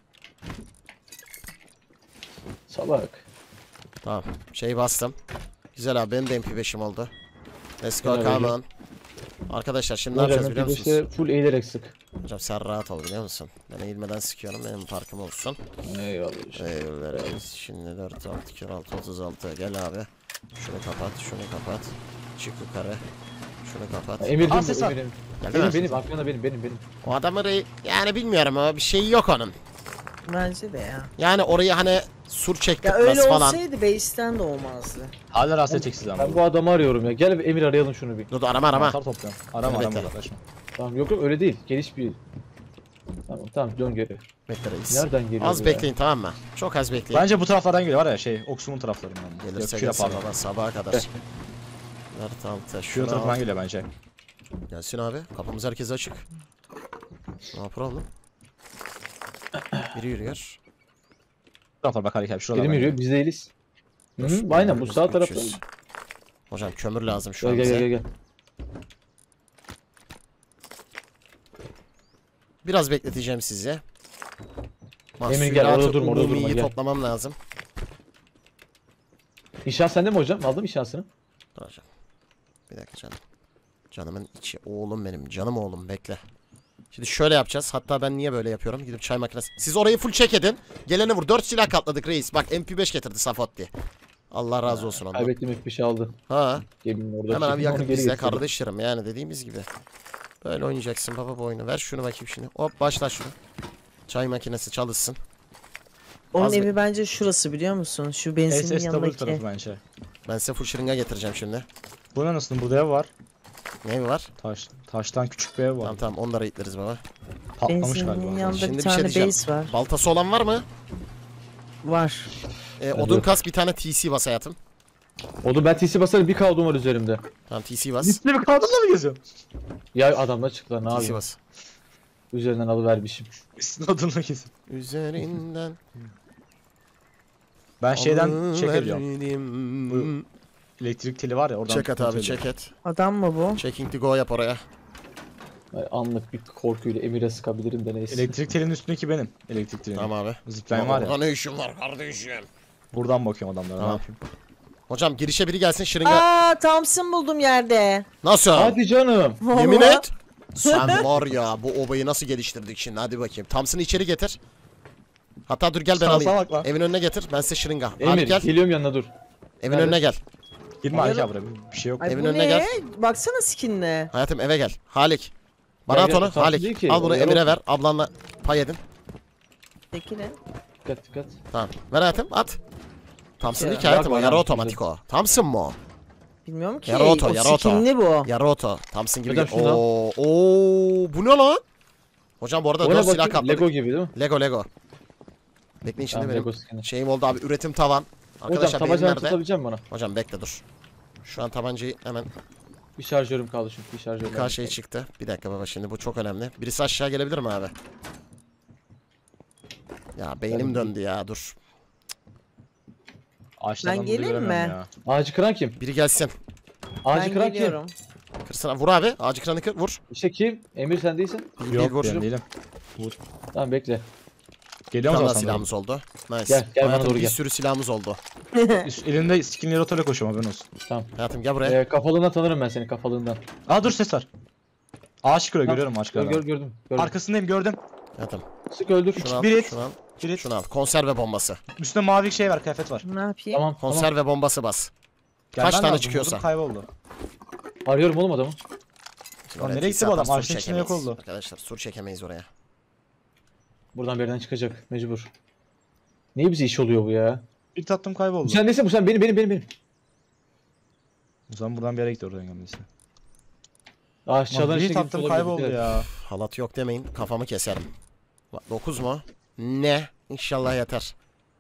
Salak. Tamam. Şey bastım. Güzel abi benim de M P beşim oldu. Let's go Güzel come hocam. on. Arkadaşlar şimdi ne Hocam yapacağız biliyor M P musunuz? beşte full eğilerek sık. Hocam sen rahat ol biliyor musun? Ben eğilmeden sıkıyorum benim farkım olsun. Eyvallah işte. Eyvallah. Şimdi dört altı kere altı otuz altı gel abi. Şunu kapat şunu kapat. Çık yukarı. Şunu kapat. Ha, Emir'cim Aa, bu ses var. Emir'im. Geldi Benim mi? benim arkanda benim benim benim. O adamı re- yani bilmiyorum ama bir şey yok onun. Bence de ya. Yani orayı hani sur Ya çektirmez öyle falan. olsaydı base'ten de olmazdı. Hala rahatsız edeceksiniz ama. Ben bu adamı arıyorum ya. Gel bir Emir arayalım şunu bir. Dur dur arama arama. Mantar topluyorum. Arama Bekle. arama uzaklaşma. Tamam yok yok öyle değil. Geliş bir. Tamam tamam dön geri. Bekle reis. Nereden geliyor Az bu bekleyin tamam mı? Çok az bekleyin. Bence bu taraflardan geliyor var ya şey Oksumun taraflarından. Gelirse Yok, şuraya gelsin pardon. baba sabaha kadar. dört altı. Şu Şunu tarafından al. geliyor bence. Gelsin abi. Kapımız herkese açık. No problem. Biri yürüyor. Bu taraflar bak harika. Şuralar Biri mi bence. yürüyor? Biz değiliz. Hı Dur, hı, aynen bu biz sağ üç tarafta. yüz. Hocam kömür lazım şu Gel an gel bize. gel gel. Biraz bekleteceğim sizi. Emir gel, orada Mahsulatı durma, orada durma, umumiyi gel. toplamam lazım. İnşaat sende mi hocam? Aldım inşaatını. Dur hocam. Bir dakika canım. Canımın içi. Oğlum benim. Canım oğlum bekle. Şimdi şöyle yapacağız. Hatta ben niye böyle yapıyorum? Gidip çay makinesi. Siz orayı full check edin. Gelene vur. dört silah katladık reis. Bak M P beş getirdi Safotti. Allah razı olsun ondan. Kaybettiğim F beşi aldı. Ha. Geminin orada. Hemen abi çektim, onu yakın geri bize getirdim. kardeşlerim yani dediğimiz gibi. Böyle oynayacaksın baba bu oyunu. Ver şunu bakayım şimdi. Hop başla şunu. Çay makinesi çalışsın. Onun Az evi bir- bence şurası biliyor musun? Şu S benzinin S W yanındaki. tarafı bence. Ben size full şırınga getireceğim şimdi. Bu ne nasıl? Burada ev var. Ne mi var? Taş, taştan küçük bir ev var. Tamam tamam onları itleriz baba. Patlamış Benzinin galiba. yanında Şimdi bir bir şey tane diyeceğim. base var. Baltası olan var mı? Var. Ee, odun kas bir tane T C bas hayatım. Oğlum ben T C basarım bir kavdum var üzerimde. Tamam T C bas. Misli bir kadınla mı geziyorsun? Ya adamlar çıktılar ne T C yapayım. bas. Üzerinden alıvermişim. Misli adınla geziyorsun. Üzerinden. Ben şeyden check ediyorum. alıverdim. Elektrik teli var ya oradan. Check at kontrol abi ediyorum. check et. Adam mı bu? Checking to go yap oraya. Ay, anlık bir korkuyla Emir'e sıkabilirim de neyse. Elektrik telinin üstündeki benim. Elektrik telinin. Tamam abi. Zipline var ya. Orada ne işin var kardeşim? Buradan bakıyorum adamlara. Tamam. Ne yapayım? Hocam girişe biri gelsin şırınga. Aa Thompson buldum yerde. Nasıl? Hadi canım. Yemin Vallahi. et. Sen var ya bu obayı nasıl geliştirdik şimdi hadi bakayım. Thompson'ı içeri getir. Hatta dur gel ben Sağ- alayım. sağa bak lan. Evin önüne getir. Ben size şırınga. Abi Emir gel. geliyorum yanına dur. Evin Nerede? önüne gel. Girme Ayşe buraya. Bir- Bir şey yok. Ay Evin bu önüne ne? gel. Baksana skinle. Hayatım eve gel. Halik. Bana Gel, at gel, onu. Thompson değil Halik. ki, Al bunu o Emir'e yarı- ver. Ablanla pay edin. Peki ne? Dikkat dikkat. Tamam. Ver hayatım at. Thompson Ya, değil ki hayatım o. bak, Yarı bak, otomatik o. Thompson mu o? Bilmiyorum ki. Yarı oto, o yarı oto. skinli bu. Yarı oto. Thompson gibi. Hocam gel- şunu al. Oo, oo, bu ne lan? Hocam bu arada O ne dört silah bakayım? katladık. Lego gibi değil mi? Lego Lego. Bekleyin şimdi Tamam, benim Lego skin'i. şeyim oldu abi. Üretim tavan. Hocam Arkadaşlar benim tabancanı nerede? tutabilecek misin bana? Hocam bekle dur. Şu an tabancayı hemen Bir şarjörüm kaldı çünkü bir şarjörüm. birkaç şey çıktı. Bir dakika baba şimdi bu çok önemli. Birisi aşağı gelebilir mi abi? Ya beynim döndü ya dur. Ağaçlardan Ben bunu geleyim göremiyorum mi? ya. Ağacı kıran kim? Biri gelsin. Ağacı Ben kıran kim? geliyorum. Kırsana vur abi. Ağacı kıranı kır vur. İşte kim? Emir sen değilsin. Bir Yok vur. ben Bir değilim. Tamam bekle. Geliyor tane mu daha zaten? silahımız oldu. Nice. Gel, gel bana Hayatım, doğru bir gel. sürü silahımız oldu. Elinde skinli rotorla koşuyorum haberin olsun. Hayatım gel buraya. Ee, kafalığından tanırım ben seni kafalığından. Aa dur ses var. Ağaç kırıyor görüyorum ağaç Gör, kırıyor. gör, gördüm. gördüm. Arkasındayım gördüm. Hayatım Sık öldür. şunu al. bir et. Şunu al. Bir et. Şunu al. Konserve bombası. Üstünde mavi şey var kıyafet var. Ne yapayım? Tamam tamam. Konserve bombası bas. Gelmen Kaç tane lazım, çıkıyorsa. buldum, kayboldu. Arıyorum oğlum adamı. Şimdi Lan oraya nereye gitti bu zaten adam? sur Ağaçın içinde yok çekemeyiz. oldu. Arkadaşlar sur çekemeyiz oraya. Buradan birden çıkacak mecbur. Niye bize iş oluyor bu ya? İlk tattım kayboldu. Bu sen neyse bu sen benim benim benim benim. O zaman buradan bir yere gitti oradan gelmesi. Aşağıdan Lan işte bir tattım kayboldu ya. Halat yok demeyin kafamı keserim. dokuz mu? Ne? İnşallah yeter.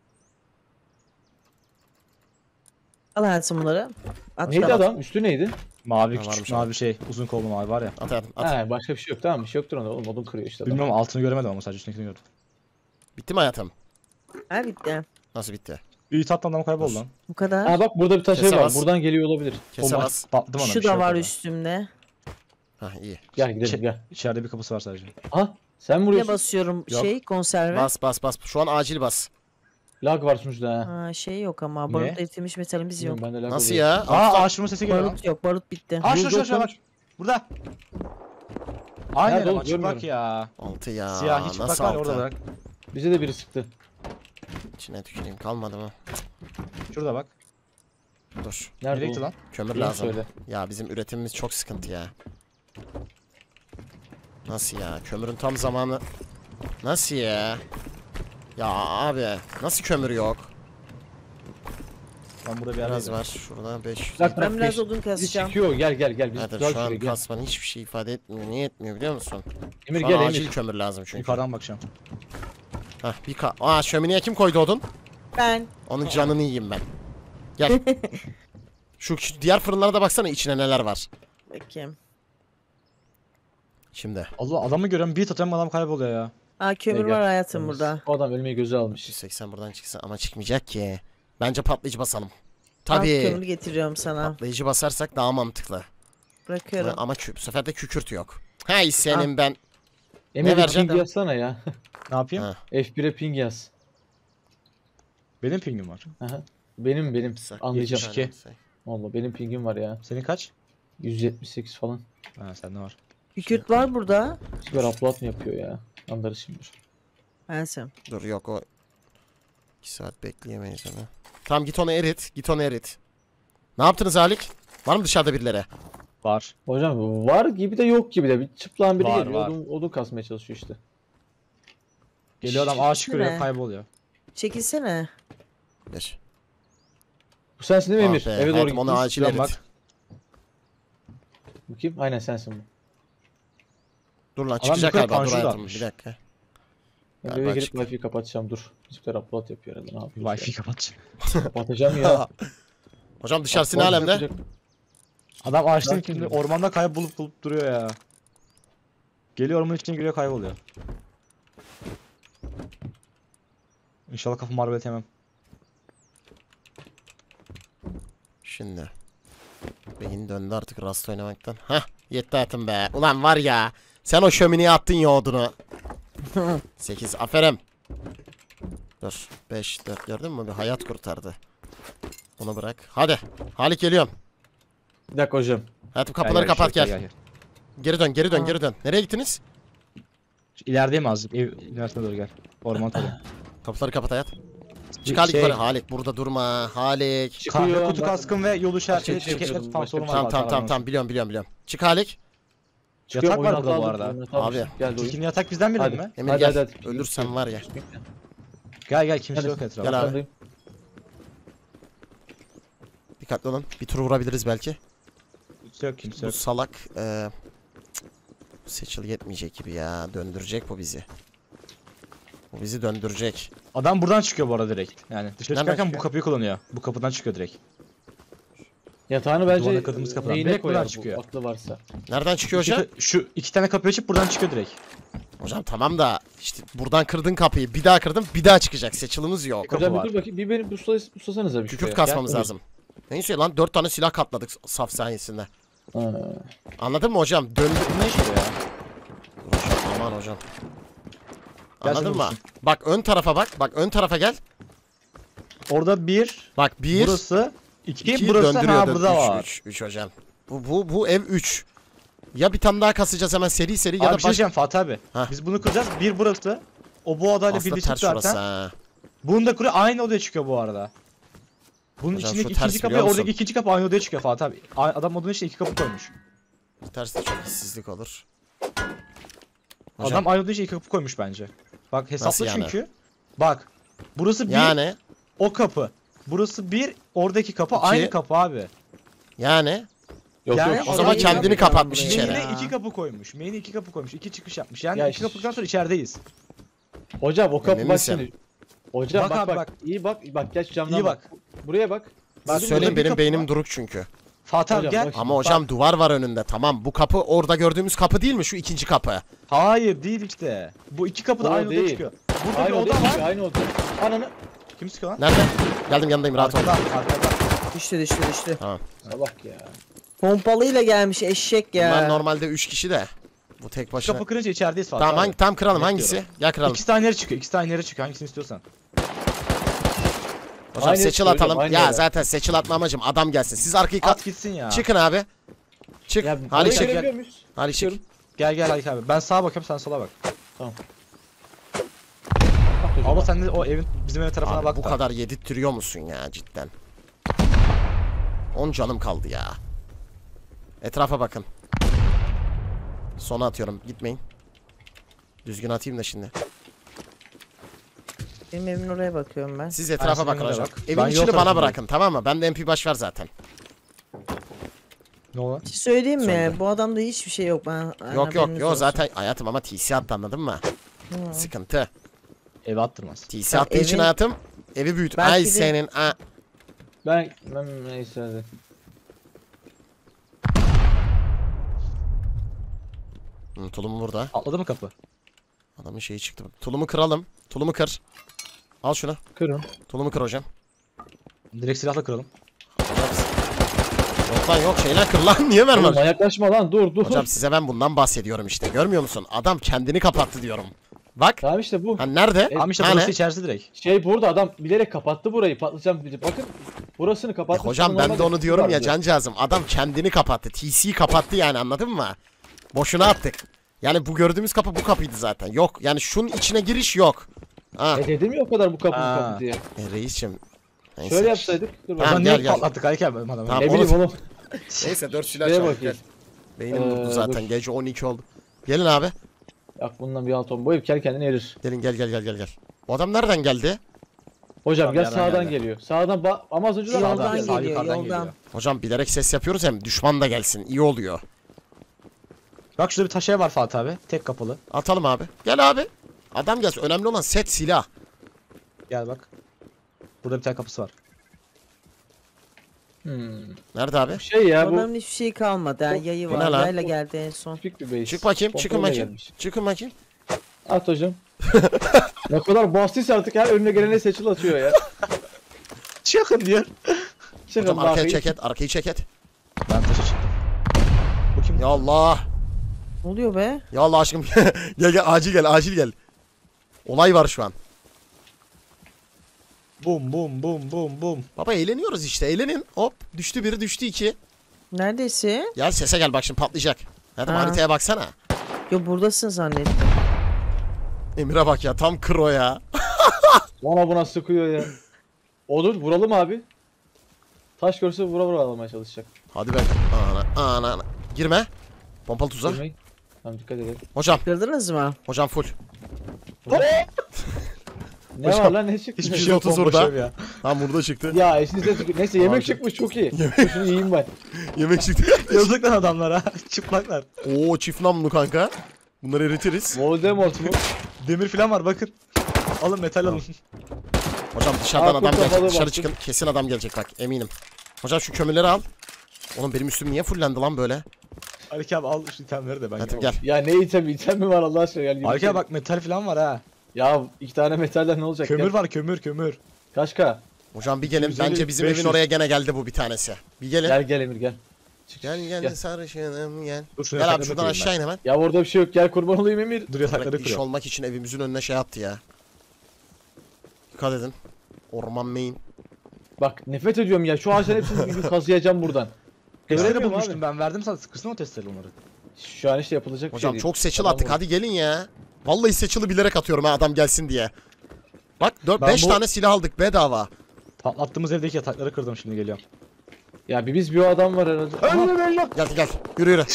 Al hayatım bunları. At Neydi da- adam? Üstü neydi? Mavi Ha, küçük varmış mavi şey uzun kollu mavi var ya. At hayatım at. He başka bir şey yok tamam bir şey yoktur onda oğlum odun kırıyor işte adam. Bilmiyorum altını göremedim ama sadece üstündekini gördüm. Bitti mi hayatım? Ha bitti. Nasıl bitti? İyi tatlı adam kayboldu lan. Bu kadar. Ha bak burada bir taş Kese ev var bas. buradan geliyor olabilir. Kese O bas. Baktım ona. Şu bir şey da yok var orada. üstümde. Hah iyi. Gel gidelim Şey- gel. İçeride bir kapısı var sadece. Ha sen mi Ne vuruyorsun? basıyorum Yok. şey konserve. Bas bas bas. Şu an acil bas. Lag var sunucuda ha. Ha, şey yok ama Ne? barut eritilmiş metalimiz yok. Bilmiyorum, bende lag Nasıl oluyor. ya? Aa Altta- ağaç vurma sesi geliyor lan. Barut yok barut bitti. Aa şurada Dur, şurada dur, şurada bak. Burada. Aynen Nerede ama oğlum? çıplak Görmüyorum. ya. Altı ya. Siyahi çıplak Nasıl var ya orada altı? bak. Bize de biri sıktı. İçine tüküreyim kalmadı mı? Şurada bak. Dur. Nerede Nereye gitti o? lan? Kömür Yok, lazım. söyle. Ya bizim üretimimiz çok sıkıntı ya. Nasıl ya? Kömürün tam zamanı. Nasıl ya? Ya abi nasıl kömür yok? Ben burada bir Biraz yerdeyim. var. Şurada beş yüz. Bırak, bırak, Ben biraz geç. odun Bizi kasacağım. çekiyor gel gel gel. Biz Evet, tutar şu an şuraya gel. kasman hiçbir şey ifade etmiyor. Niye etmiyor biliyor musun? Emir Şu gel an acil Emir. kömür lazım çünkü. Yukarıdan bakacağım. Hah bir ka... Aa şömineye kim koydu odun? Ben. Onun canını yiyeyim ben. Gel. Şu, şu diğer fırınlara da baksana içine neler var. Bakayım. Şimdi. Allah adamı görüyorum bir atıyorum adam kayboluyor ya. Aa kömür Gel, var hayatım Temiz. burada. O adam ölmeyi göze almış. yüz seksen buradan çıksa ama çıkmayacak ki. Bence patlayıcı basalım. Al Tabii. kömür getiriyorum sana. Patlayıcı basarsak daha mantıklı. Bırakıyorum. Ama kü- bu sefer de kükürt yok. Hey senin ben. Emre bir vereceksin? ping yazsana ya. Ne yapayım? Ha. F bire ping yaz. Benim pingim var. Aha. Benim benim anlayacağım. yetmiş iki. Valla benim pingim var ya. Senin kaç? yüz yetmiş sekiz falan. Ha sende var. Kükürt var burada. Süper upload mı yapıyor ya? Anlarız şimdi. Hayatım. Dur yok o. iki saat bekleyemeyiz onu. Tamam git onu erit. Git onu erit. Ne yaptınız Halik? Var mı dışarıda birileri? Var. Hocam var gibi de yok gibi de. Bir çıplağın biri Var, geliyor. var. Odun, odun kasmaya çalışıyor işte. Geliyor adam ağaç Çekilsene. kırıyor kayboluyor. Çekilsene. Bir. Bu sensin değil mi Ah Emir? be, Eve doğru hayatım, onu gittin. acil Şuradan erit. bak. Bakayım. Aynen sensin bu. Dur lan Adam çıkacak yukarı galiba dur panjur hayatım. atmış. Bir dakika. Ben Galiba eve girip çıktı. Wi-Fi kapatacağım dur. Bizimkiler upload yapıyor herhalde. Ne yapıyoruz Wi-Fi kapat. ya? Kapatacağım ya. Hocam dışarısı ne Upload alemde? yapacak. Adam ağaçların Zaten içinde öyle. ormanda kaybolup bulup duruyor ya. Geliyor ormanın içine giriyor kayboluyor. İnşallah kafamı arbet yemem. Şimdi. Beyin döndü artık Rust oynamaktan. Hah yetti hayatım be. Ulan var ya. Sen o şömineye attın ya odunu. sekiz aferin. Dur. beş dört gördün mü? Bir hayat kurtardı. Onu bırak. Hadi. Halik geliyorum. Bir dakika hocam. Hayatım kapıları kapat gel. Geri dön geri dön Aa. geri dön. Nereye gittiniz? İlerideyim az. Ev ilerisine doğru gel. Orman tabii. Kapıları kapat hayat. Çık Halik Şey- yukarı. Halik burada durma. Halik. Çıkıyor. Kahve kutu Ben- kaskım ve yol işaretleri Başka bir şey ceketlet yapıyordum, başka pantolonum bir var. Tamam tamam tamam tamam biliyorum biliyorum biliyorum. Çık Halik. Çıkıyorum, Yatak var oyunu burada bu atladım, arada. oyunu atladım. Abi. Geldi oyun. Tilkinin yatak bizden biri Hadi. mi? Emir Hadi, gel. hadi, hadi. Ölürsen var ya. Gel gel kimse Hadi. yok etrafta. Gel abi. Arkandayım. Dikkatli olun. Bir tur vurabiliriz belki. Kimse yok kimse Bu yok. salak eee Seçil yetmeyecek gibi ya. Döndürecek bu bizi. Bu bizi döndürecek. Adam buradan çıkıyor bu arada direkt. Yani dışarı Nereden çıkarken bu çıkıyor? kapıyı kullanıyor. Bu kapıdan çıkıyor direkt. Yatağını bence Duvara kırdığımız kapıdan. neyine Direkt buradan koyar bu çıkıyor. aklı varsa. Nereden çıkıyor İki hocam? ka- şu iki tane kapıyı açıp buradan çıkıyor direkt. Hocam tamam da işte buradan kırdın kapıyı. Bir daha kırdın bir daha çıkacak. Seçilimiz yok. Kapı Hocam var. bir dur bakayım. Bir beni buslay- buslasanıza bir Kükürt şuraya. kasmamız Gel. lazım. Neyse lan dört tane silah katladık saf sayesinde. Ha. Anladın mı hocam? Döndü. Bu ne işi ya? Dur hocam aman hocam. Gel Anladın seni mı? vursun. Bak ön tarafa bak. Bak ön tarafa gel. Orada bir, Bak bir. burası, iki, iki burası döndürüyor. ha dön- burada üç, var. üç, üç hocam. Bu, bu, bu ev üç. Ya bir tane daha kasacağız hemen seri seri ya Abi da bir şey baş... diyeceğim Fatih abi. Hah. Biz bunu kıracağız. Bir burası. O bu odayla Aslında birleşik ters zaten. şurası ha. Bunu da kuruyor aynı odaya çıkıyor bu arada. Bunun Hocam içindeki şu ters ikinci kapı biliyor musun? oradaki ikinci kapı aynı odaya çıkıyor Fatih abi. A- Adam odanın içine iki kapı koymuş. Ters de çok hissizlik olur. Hocam, Adam aynı odaya içine iki kapı koymuş bence. Bak hesapla Nasıl yani? çünkü. Bak. Burası bir, yani o kapı. Burası bir, oradaki kapı İki. aynı kapı abi. yani Yok Yani yok. o zaman Orayı kendini yapmayacağım kapatmış buraya. içeri. Main'e iki kapı koymuş. Main'e iki kapı koymuş. İki çıkış yapmış. Yani Ya iki şş- kapıdan sonra içerideyiz. Hocam o kapı Emin bak misin? şimdi. Hocam Bak bak bak, abi, bak. İyi bak. Bak gel şu camdan İyi bak. Buraya bak. Ben Bizim söyleyeyim burada bir benim kapı beynim var. duruk çünkü. Fatih abi Hocam, gel. bak- Ama hocam duvar var önünde tamam. Bu kapı orada gördüğümüz kapı değil mi? Şu ikinci kapı. Hayır değil işte. Bu iki kapı da O aynı odaya değil. çıkıyor. Burada Aynı bir oda oda var. var. Aynı oda. Ananı. Kim sıkıyor lan? Nerede? Geldim yanındayım rahat ol. Arkada, arkada. Düştü düştü düştü. Salak ya. Pompalıyla gelmiş eşek ya. Bunlar normalde üç kişi de. Bu tek başına. Kapı kırınca içerideyiz Fatih Tamam abi. hangi tam kıralım Bekliyorum. hangisi? Gel kıralım. İkisi de aynı yere çıkıyor. İkisi de aynı yere çıkıyor. Hangisini istiyorsan. Hocam Aynı seçil hocam, atalım. aynı Ya yere. zaten seçil atma amacım adam gelsin. Siz arkayı kat. At gitsin ya. Çıkın abi. Çık. Ya Halik buraya çık. gel- girebiliyor muyuz? Halik çık. Gel gel Halik abi. Ben sağa bakıyorum sen sola bak. Bak hocam, Ama bak. sen de o evin bizim evin tarafına Abi bak bu da. kadar yedirttiriyor musun ya cidden? on canım kaldı ya. Etrafa bakın. Sona atıyorum. Gitmeyin. Düzgün atayım da şimdi. Benim evimin oraya bakıyorum ben. Siz etrafa senin bakın oraya hocam. bak. Evin Ben yol içini bana tarafındayım. bırakın tamam mı? Bende M P baş var zaten. Ne oldu? Bir şey söyleyeyim mi? Söyle. Bu adamda hiçbir şey yok. Ben, Yok yok yok zaten hayatım ama T C attı anladın mı? Hı. Sıkıntı. Eve attırmaz. T C Sen attığı için evin- hayatım evi büyüt. Belki Ay de- senin. A. Ben, ben neyse hadi. Hı, tulumu burada. Atladı mı kapı? Adamın şeyi çıktı. Tulumu kıralım. Tulumu kır. Al şunu. Kırın. Tulumu kır hocam. Direkt silahla kıralım. Yok lan yok şeyler kır lan. Niye Oğlum vermez? yaklaşma lan dur dur. Hocam size ben bundan bahsediyorum işte. Görmüyor musun? Adam kendini kapattı diyorum. Bak. Tamam işte bu. Hani nerede? E, Abi işte Hani? burası içerisi direkt. Şey burada adam bilerek kapattı burayı patlayacağım dedi. Bakın burasını E kapattı. hocam Sonra ben de normalde onu diyorum ya vardı. cancağızım. Adam kendini kapattı. T C'yi kapattı yani anladın mı? Boşuna attık. Yani bu gördüğümüz kapı bu kapıydı zaten. Yok yani şunun içine giriş yok. Ha. E dedim ya o kadar bu kapı bu Ha. kapı diye. E, reisçim. Neyse. Şöyle yapsaydık. Dur Tamam, bakalım. Lan gel, niye gel. patlattık Aykem adamı? Tamam. Ne Oğlum. bileyim oğlum. Neyse dört silah Şuraya çaldık bakayım. gel. Beynim Ee, durdu zaten. dur. Gece on iki oldu. Gelin abi. Aklımdan bir alt on. Bu ev kendi kendine erir. Gelin gel gel gel gel gel. O adam nereden geldi? Hocam Tam gel yerden sağdan geldi. geliyor. Sağdan ba- ama az önce de Yoldan sağdan geliyor, geldi. yukarıdan yoldan. geliyor. Hocam bilerek ses yapıyoruz hem düşman da gelsin. İyi oluyor. Bak şurada bir taş ev var Fatih abi. Tek kapalı. Atalım abi. Gel abi. Adam gelsin. Önemli olan set silah. Gel bak. Burada bir tane kapısı var. Hmm. Nerede abi? Şey ya bu Adamın hiçbir şey kalmadı. Yani yayı Bu ne var. lan? Yayla geldi en son. küçük bir base. Çık bakayım. Çıkın Kontrolle bakayım. gelmiş. Çıkın bakayım. At hocam. Ne kadar bastıysa artık her önüne gelene seçil atıyor ya. Çıkın diyor. Çıkın Hocam arkaya bakayım. çek et. Arkayı çek et. Ben taşa çıktım. Bu kim? Ya Allah. Ne oluyor be? Ya Allah aşkım. Gel gel acil gel acil gel. Olay var şu an. Bum bum bum bum bum. Baba eğleniyoruz işte. Eğlenin. Hop. Düştü biri düştü iki. Neredesin? Gel sese gel bak şimdi patlayacak. Hadi Ha. haritaya baksana. Yo buradasın zannettim. Emir'e bak ya tam kro ya. Bana buna sıkıyor ya. Olur vuralım abi. Taş görse vura vura almaya çalışacak. Hadi be. Ana ana ana. Girme. Pompalı tuzak. Girmeyin. Tamam dikkat edelim. Hocam. Kırdınız mı? Hocam full. Ne var lan ne çıktı? Hiçbir yüz şey yok otuz bomboş orada. ev ya. Tam burada çıktı. Ya eşinize tükür. Neyse yemek Abi. çıkmış çok iyi. Şunu yiyeyim ben. Yemek çıktı. Yazık lan adamlara. Çıplaklar. Oo çift namlu kanka. Bunları eritiriz. Voldemort mu? Demir falan var bakın. Alın metal alın. Hocam dışarıdan Aa, adam kurt gelecek. kafalı Dışarı baktım. çıkın. Kesin adam gelecek bak eminim. Hocam şu kömürleri al. Oğlum benim üstüm niye fullendi lan böyle? Halika abi al şu itemleri de ben Hadi yapamam. gel. Ya ne item item mi var Allah aşkına yani. Halika abi bak metal falan var ha. Ya iki tane metalden ne olacak Kömür ya? var kömür kömür. Kaç K? Hocam bir gelin. iki yüz elli, Bence bizim beş evin yüz. oraya gene geldi bu bir tanesi. Bir gelin. Gel gel Emir gel. Çık, Gel çık, gel, sarışınım gel. Dur şunu Gel abi yataklarını şuradan kırayım aşağı in hemen. Ya orada bir şey yok gel kurban olayım Emir. ben. Dur yatakları İş kırıyorum. olmak için evimizin önüne şey attı ya. Dikkat edin. Orman main. Bak nefret ediyorum ya şu ağaçların hepsini bir gün kazıyacağım buradan. Testere Göremiyorum bulmuştum abi. ben verdim sana sıkırsın o testleri onları. Şu an işte yapılacak bir Hocam şey değil. çok seçil Adam attık. vurdu. Hadi gelin ya. Vallahi seçili bilerek atıyorum ha adam gelsin diye. Bak Ben beş bu- tane silah aldık bedava. Patlattığımız evdeki yatakları kırdım şimdi geliyorum. Ya bir biz bir o adam var herhalde. Aha, Gel gel. Yürü yürü.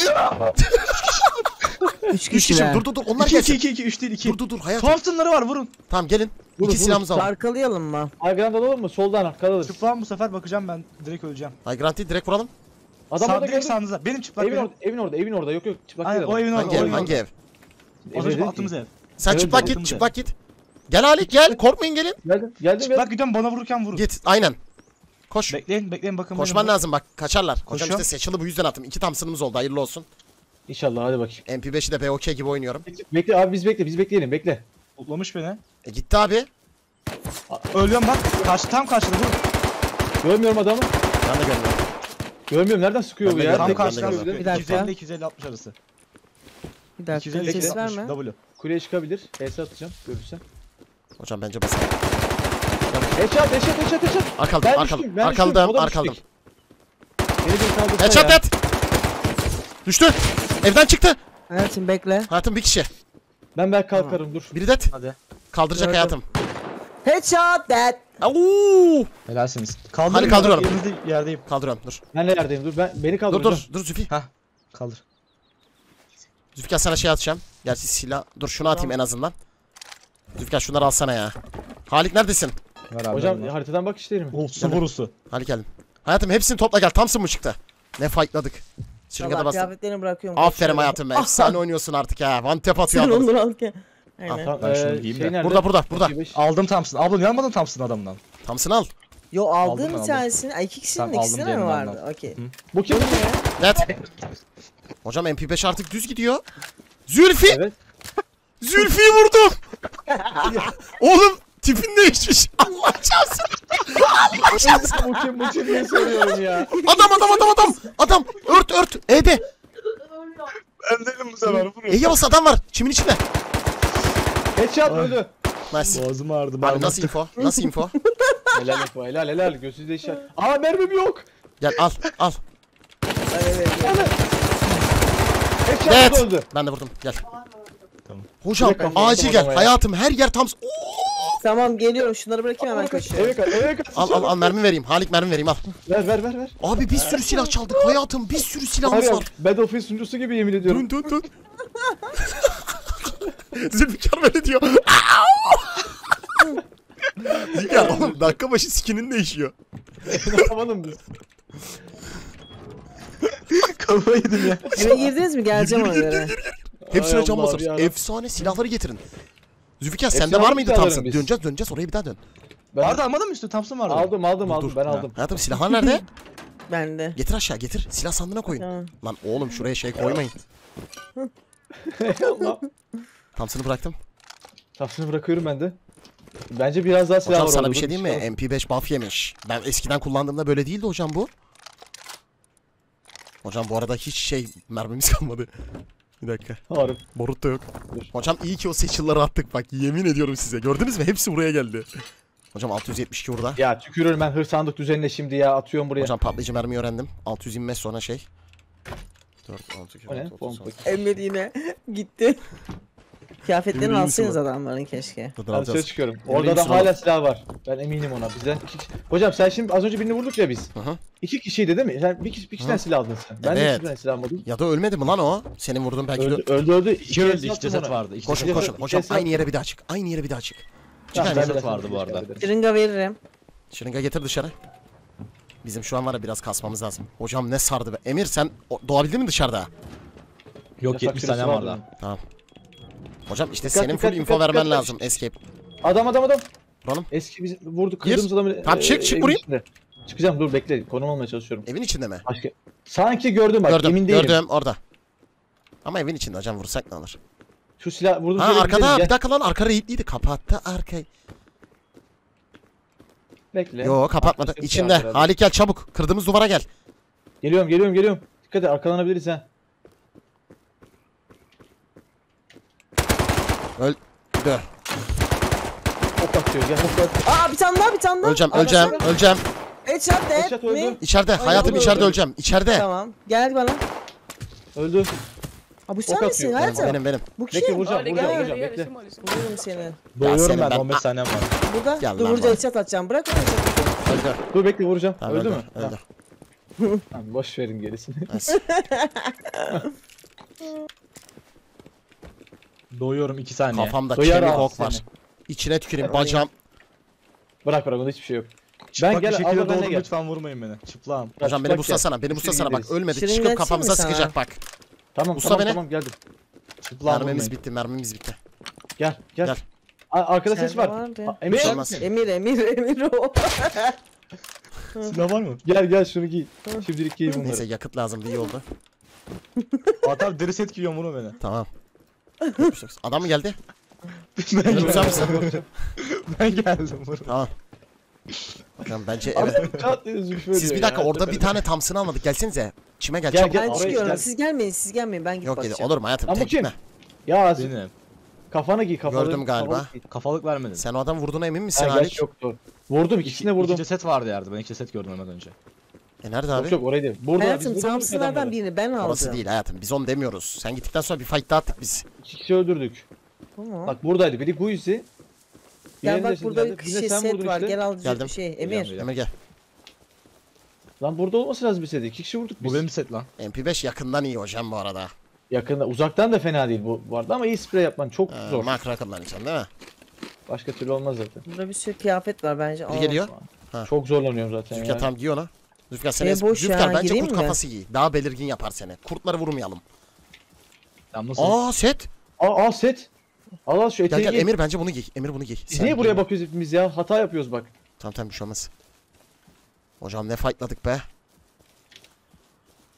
Üç Üç kişi. kişiler. Dur dur dur. Onlar iki gelsin. iki iki üç değil iki. Dur dur dur. Hayatım. Thompson'ları var vurun. Tamam gelin. Vurun, İki vurun. silahımızı alalım. Arkalayalım mı? Arkadan dalalım mı? Soldan kalırız. Çıplağım bu sefer bakacağım ben direkt öleceğim. High Grant değil direkt vuralım. Adam Sağ, orada direkt gördüm. sağınıza. Benim çıplak Evin benim. orada, evin orada, evin orada. Yok yok çıplak Aynen, değil o adam. evin orada. Hangi o ev? evin Hangi orada. ev? Az Evin önce değil attığımız ki. ev. Sen Evet, çıplak evet. git. Çıplak git. Gel Halik gel. Korkmayın gelin. Geldim, geldim. Çıplak geldim. gidiyorum bana vururken vurun. Git. Aynen. Koş. Bekleyin bekleyin bakın. Koşman benim bu- lazım bak. Kaçarlar. Hocam Koşuyorum. işte seçili bu yüzden attım. İki Thompson'ımız oldu. Hayırlı olsun. İnşallah hadi bakayım. M P beşi de B O K gibi oynuyorum. Bekle abi biz bekle, biz bekleyelim bekle. Tutlamış beni. E gitti abi. Ölüyorum bak. Karşı tam karşıda vur. Görmüyorum adamı. Ben de görmüyorum. Görmüyorum nereden sıkıyor Ben bu de ya? görmedim. Tam Ben de karşıdan görmedim. sıkıyor. Bir dakika. iki yüz elli iki yüz elli altmış arası. Bir dakika iki yüz elli iki yüz ses altmış verme. W. Kuleye çıkabilir. H S atacağım görürsen. Hocam bence basalım. Headshot, headshot, headshot, headshot. Arkaldım, Ben arkaldım, düştüm, ben arkaldım, düştüm. O da arkaldım. düştük. Beni bir kaldırsana Headshot ya. et. Düştü. Evden çıktı. Hayatım bekle. Hayatım bir kişi. Ben belki kalkarım dur. Biri det. Hadi. Kaldıracak Gördüm. hayatım. Headshot that. Au! Helalsiniz. Kaldırın. Hadi kaldırıyorum. Yerinizde yerdeyim. Kaldırıyorum dur. Ben nerelerdeyim dur. Ben beni kaldır. Dur dur dur Züfi. Hah. Kaldır. Zülfikar sana şey atacağım. Gerçi silah. Dur şunu atayım en azından. Zülfikar şunları alsana ya. Halik neredesin? Ver abi. Hocam ver. haritadan bak işlerim. Oh, su borusu. Halik geldim. Hayatım hepsini topla gel. Thompson mı çıktı? Ne fightladık. Şırıngada Tamam bastım. kıyafetlerini bırakıyorum. Aferin kaçıyorum. hayatım be. Efsane oynuyorsun artık ya. One tap atıyor Sen adam. onları alırken. Aynen. Tamam, Ben şunu eee, giyeyim şey de. nerede? Burada burada burada. iki beş. Aldım Thompson. Abla niye almadın Thompson adamdan? Thompson al. Yo Aldım aldığım ben, bir aldım. tanesini. Ay iki kişinin Tamam, aldım ikisine mi diğerinden vardı? Okey. Bu kim? Net. Hocam M P beş artık düz gidiyor. Zülfü! Evet. Zülfü'yü vurdum! Oğlum tipin değişmiş. Allah çarpsın. Allah çarpsın. Bu kim bu kim diye soruyorum ya. Adam adam adam adam. Adam ört ört. E'de. Ben değilim bu sefer. E'ye bas adam var. Çimin içinde. Headshot öldü. Nice. Boğazım ağrıdı. Abi nasıl info? Nasıl info? Helal yapma helal helal gözünüzde işaret. Aa mermim yok. Gel al al. Headshot Evet. öldü. Ben de vurdum. Gel. Tamam. Hocam Direkt kafama acil vurdum gel. adama ya. Hayatım her yer tam. Oo! Tamam geliyorum şunları bırakayım hemen kaçıyorum. Eve kaç eve kaç. Al al al mermi vereyim. Halik mermi vereyim al. Ver ver ver ver. Abi bir sürü silah çaldık hayatım. Bir sürü Var silahımız ya var. Battlefield sunucusu gibi yemin ediyorum. Dön dön dön. Zülfikar böyle diyor. Zülfikar oğlum dakika başı skinin değişiyor. Ne yapalım biz? Kafayı yedim ya. Eve girdiniz mi? Geleceğim ona göre. Hepsine Ay can Allah basarız. ya. Efsane silahları getirin. Zülfikar Hepsini sende var aldık mıydı silahları Thompson? biz. Döneceğiz döneceğiz oraya bir daha dön. Ben Vardı almadın mı üstü? Thompson vardı. aldım aldım Dur, aldım dur. ben Ha. aldım. Hayatım silahlar nerede? Ben de. Getir aşağı getir. Silah sandığına koyun. Tamam. Lan oğlum şuraya şey koymayın. Allah. Thompson'ı bıraktım. Tafsını bırakıyorum ben de. Bence biraz daha silah Hocam var sana orada, bir şey dur, diyeyim mi? çıkalım. M P beş buff yemiş. Ben eskiden kullandığımda böyle değildi hocam bu. Hocam bu arada hiç şey mermimiz kalmadı. Bir dakika. Harbi. Borut da yok. Dur. Hocam iyi ki o seçilleri attık bak yemin ediyorum size. Gördünüz mü? Hepsi buraya geldi. Hocam altı yüz yetmiş iki burada. Ya tükürüyorum ben hır sandık düzenine şimdi ya atıyorum buraya. Hocam patlayıcı mermi öğrendim. altı yüz yirmi beş sonra şey. dört, altı, O ne? otuz, Pompa. otuz. Emir yine gitti. Kıyafetlerini Emir'in alsaydınız iyisi adamların keşke. Dur, Ben alacağız. dışarı çıkıyorum. Emre'nin Orada da iyisi hala oğlum. silah var. Ben eminim ona. Bizden iki kişi. Hocam sen şimdi az önce birini vurduk ya biz. Hı hı. İki kişiydi değil mi? Sen bir, kişi, bir kişiden Hı. silah aldın sen. Ben de Evet. iki tane silah almadım. Ya da ölmedi mi lan o? Senin vurduğun belki Öldü de... öldü. öldü. İki öldü. el İki attım ceset ona. vardı. İki Koşun ceset. koşun. Hocam Kesin- aynı yere bir daha çık. Aynı yere bir daha çık. Tamam, Çıkar ben mısın? de vardı bu çıkabilirim, arada. çıkabilirim. Şırınga veririm. Şırınga getir dışarı. Bizim şu an var ya biraz kasmamız lazım. Hocam ne sardı be. Emir sen o- doğabildin mi dışarıda? Yok Yasak yetmiş süresi tane vardı. vardı. Tamam. Hocam işte Dikkat, senin dikkat, full info dikkat, vermen dikkat. lazım. Escape. Adam adam adam. Vuralım. Eski biz vurduk kırdığımız adamı. Tamam, çık, e, çık evin vurayım. içinde. Çıkacağım dur bekle. Konum almaya çalışıyorum. Evin içinde mi? Başka. Sanki gördüm bak gördüm. emin değilim. Gördüm orada. Ama evin içinde hocam vursak ne olur? Şu silah vurdum. Ha arkada bir dakika lan arka raidliydi. Kapattı arkayı. Bekle. Yo kapatmadı. Arkası İçinde. var herhalde. Halik gel çabuk. Kırdığımız duvara gel. Geliyorum geliyorum geliyorum. Dikkat et arkalanabiliriz ha. Öldü. Ok atıyor gel. Ok at. Aa bir tane daha bir tane daha. Öleceğim Aa, öleceğim başka- öleceğim. Headshot dead Headshot öldü. mi? İçeride. Ay, Hayatım öldü, içeride öldü. öleceğim. İçeride. Tamam. Gel bana. Öldü. Aa bu Ok sen atıyor. misin Benim, Benim hayatım? benim. benim. Bu Bekle kim? vuracağım vuracağım vuracağım bekle. Vururum seni. Doğuyorum senin ben. ben- on beş saniyem var. Burada. Gel Dur lan vuracağım bana. headshot atacağım. Bırak onu headshot. Öldü. Dur bekle vuracağım. Tamam, öldü, mü? Öldü. Tamam. Tamam, boş verin gerisini. Nice. Doğuyorum iki saniye. Kafamda Duyar kemik abi ok var. seni. İçine tüküreyim Alayım. bacağım. Bırak bırak onda hiçbir şey yok. Çıplak Ben gel, bir al şekilde da benle doğdum gel. lütfen vurmayın beni. Çıplağım. Hocam beni Bak buslasana. Beni Biz buslasana bak gideriz. ölmedik. Şırınga Çıkıp atayım kafamıza mı sana? sıkacak bak. Tamam Usta tamam beni. tamam geldim. Çıplağım Mermimiz vurmayın. bitti. Mermimiz bitti. Gel gel. Gel. A- arkada ses Sende var. vardı. A- Emir şey gel. olmaz. Emir Emir Emir o. Silah var mı? Gel gel şunu giy. Şimdilik giy bunları. Neyse yakıt lazım. İyi oldu. Atam deri set giyiyorum vurma beni. Tamam. Adam mı geldi? ben, Beni geldim. uzar mısın? ben geldim vurma. Tamam. Bakalım bence evet. Adam çat dedi Zülfü Siz diyor bir dakika ya. orada bir tane Thompson almadık. Gelsenize. Çime gel Gel, çabuk. gel. Ben Oraya çıkıyorum. gel. Siz gelmeyin siz gelmeyin. Ben gidip Yok dedi. bakacağım. Olur mu hayatım? Lan bu Tek kim? gitme. Ya Benim. kafana giy kafana. Gördüm galiba. kafalık giy. Kafalık vermedin. Sen o adam vurduğuna emin misin Ha, Halik? gerçi yoktu. Vurdum ikisine İki vurdum. ceset vardı yerde. Ben iki ceset gördüm hemen önce. E nerede Yok abi? yok orayı değil. Burada Hayatım biz burada Thompson'lardan adamları. birini ben aldım. Orası değil hayatım. Biz onu demiyoruz. Sen gittikten sonra bir fight daha attık biz. İki kişi öldürdük. Tamam. Bak buradaydı. Biri Guizi. Gel bak burada bir kişi şey set var. Gel al Geldim. bir şey. Geliyorum, Emir. geliyorum. Emir gel. Lan burada olması lazım bir sede. İki kişi vurduk biz. Bu benim set lan. M P beş yakından iyi hocam bu arada. Yakında uzaktan da fena değil bu, bu arada ama iyi sprey yapman çok Ee, zor. makro kullanacaksın değil mi? Başka türlü olmaz zaten. Burada bir sürü kıyafet var bence. Biri Al. geliyor. Ha. Çok zorlanıyorum zaten Zülfikar ya. tam giy onu. Zülfikar sen E, es- boş Zülfikar ya, bence gireyim kurt mi? kafası giy. Daha belirgin yapar seni. Kurtları vurmayalım. Tamam nasıl? Aa set. Aa, al set. Al al şu Gel eteği gel giy. Emir bence bunu giy. Emir bunu giy. Biz Sen niye giy. buraya bakıyoruz hepimiz ya? Hata yapıyoruz bak. Tamam tamam bir şey olmaz. Hocam ne fightladık be.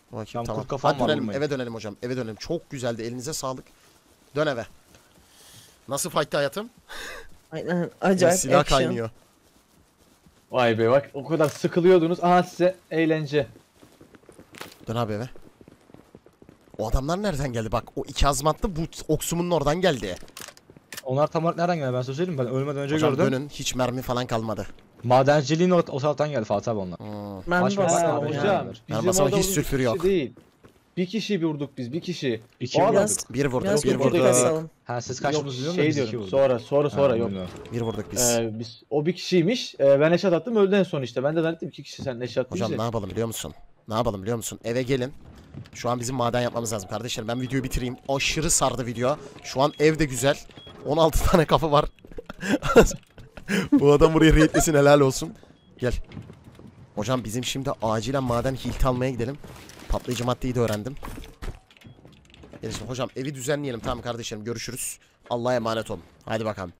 Bakayım, Tam tamam. kurt kafam Hadi var, dönelim, vurmayın. eve dönelim hocam. Eve dönelim. Çok güzeldi. Elinize sağlık. Dön eve. Nasıl fight'ti hayatım? Aynen. Acayip Silah action. kaynıyor. Vay be bak o kadar sıkılıyordunuz. Aha size eğlence. Dön abi eve. O adamlar nereden geldi? Bak o iki azmatlı bu Oksumun'un oradan geldi. Onlar tam olarak nereden geldi ben size söyleyeyim mi? Ben ölmeden önce Hocam gördüm. dönün. Hiç mermi falan kalmadı. Madenciliğin o, o taraftan geldi Fatih abi onlar. Hmm. Ben Başka bastım var Ha, abi ya. hocam. yani. Bizim masada orada hiç vurduk, sülfür bir yok. kişi değil. Bir kişi vurduk biz bir kişi. İki O vurduk. adam- Biraz, Bir vurduk, biraz bir bir vurduk. kasalım. Ha siz Yok kaçtınız biliyor şey musunuz? Biz iki diyorum vurduk. sonra sonra Ha, sonra yok. bilmiyorum. Bir vurduk biz. Ee, biz o bir kişiymiş. Ee, ben eşat attım öldü en son işte. Ben de zannettim iki kişi sen eşat Hocam ne değilse. yapalım biliyor musun? Ne yapalım biliyor musun? Eve gelin. Şu an bizim maden yapmamız lazım kardeşlerim. Ben videoyu bitireyim. Aşırı sardı video. Şu an ev de güzel. on altı tane kafa var. Bu adam buraya raidlesin, helal olsun. Gel. Hocam bizim şimdi acilen maden hilt almaya gidelim. Patlayıcı maddeyi de öğrendim. Gelin şimdi hocam evi düzenleyelim, tamam kardeşlerim, görüşürüz. Allah'a emanet olun. Hadi bakalım.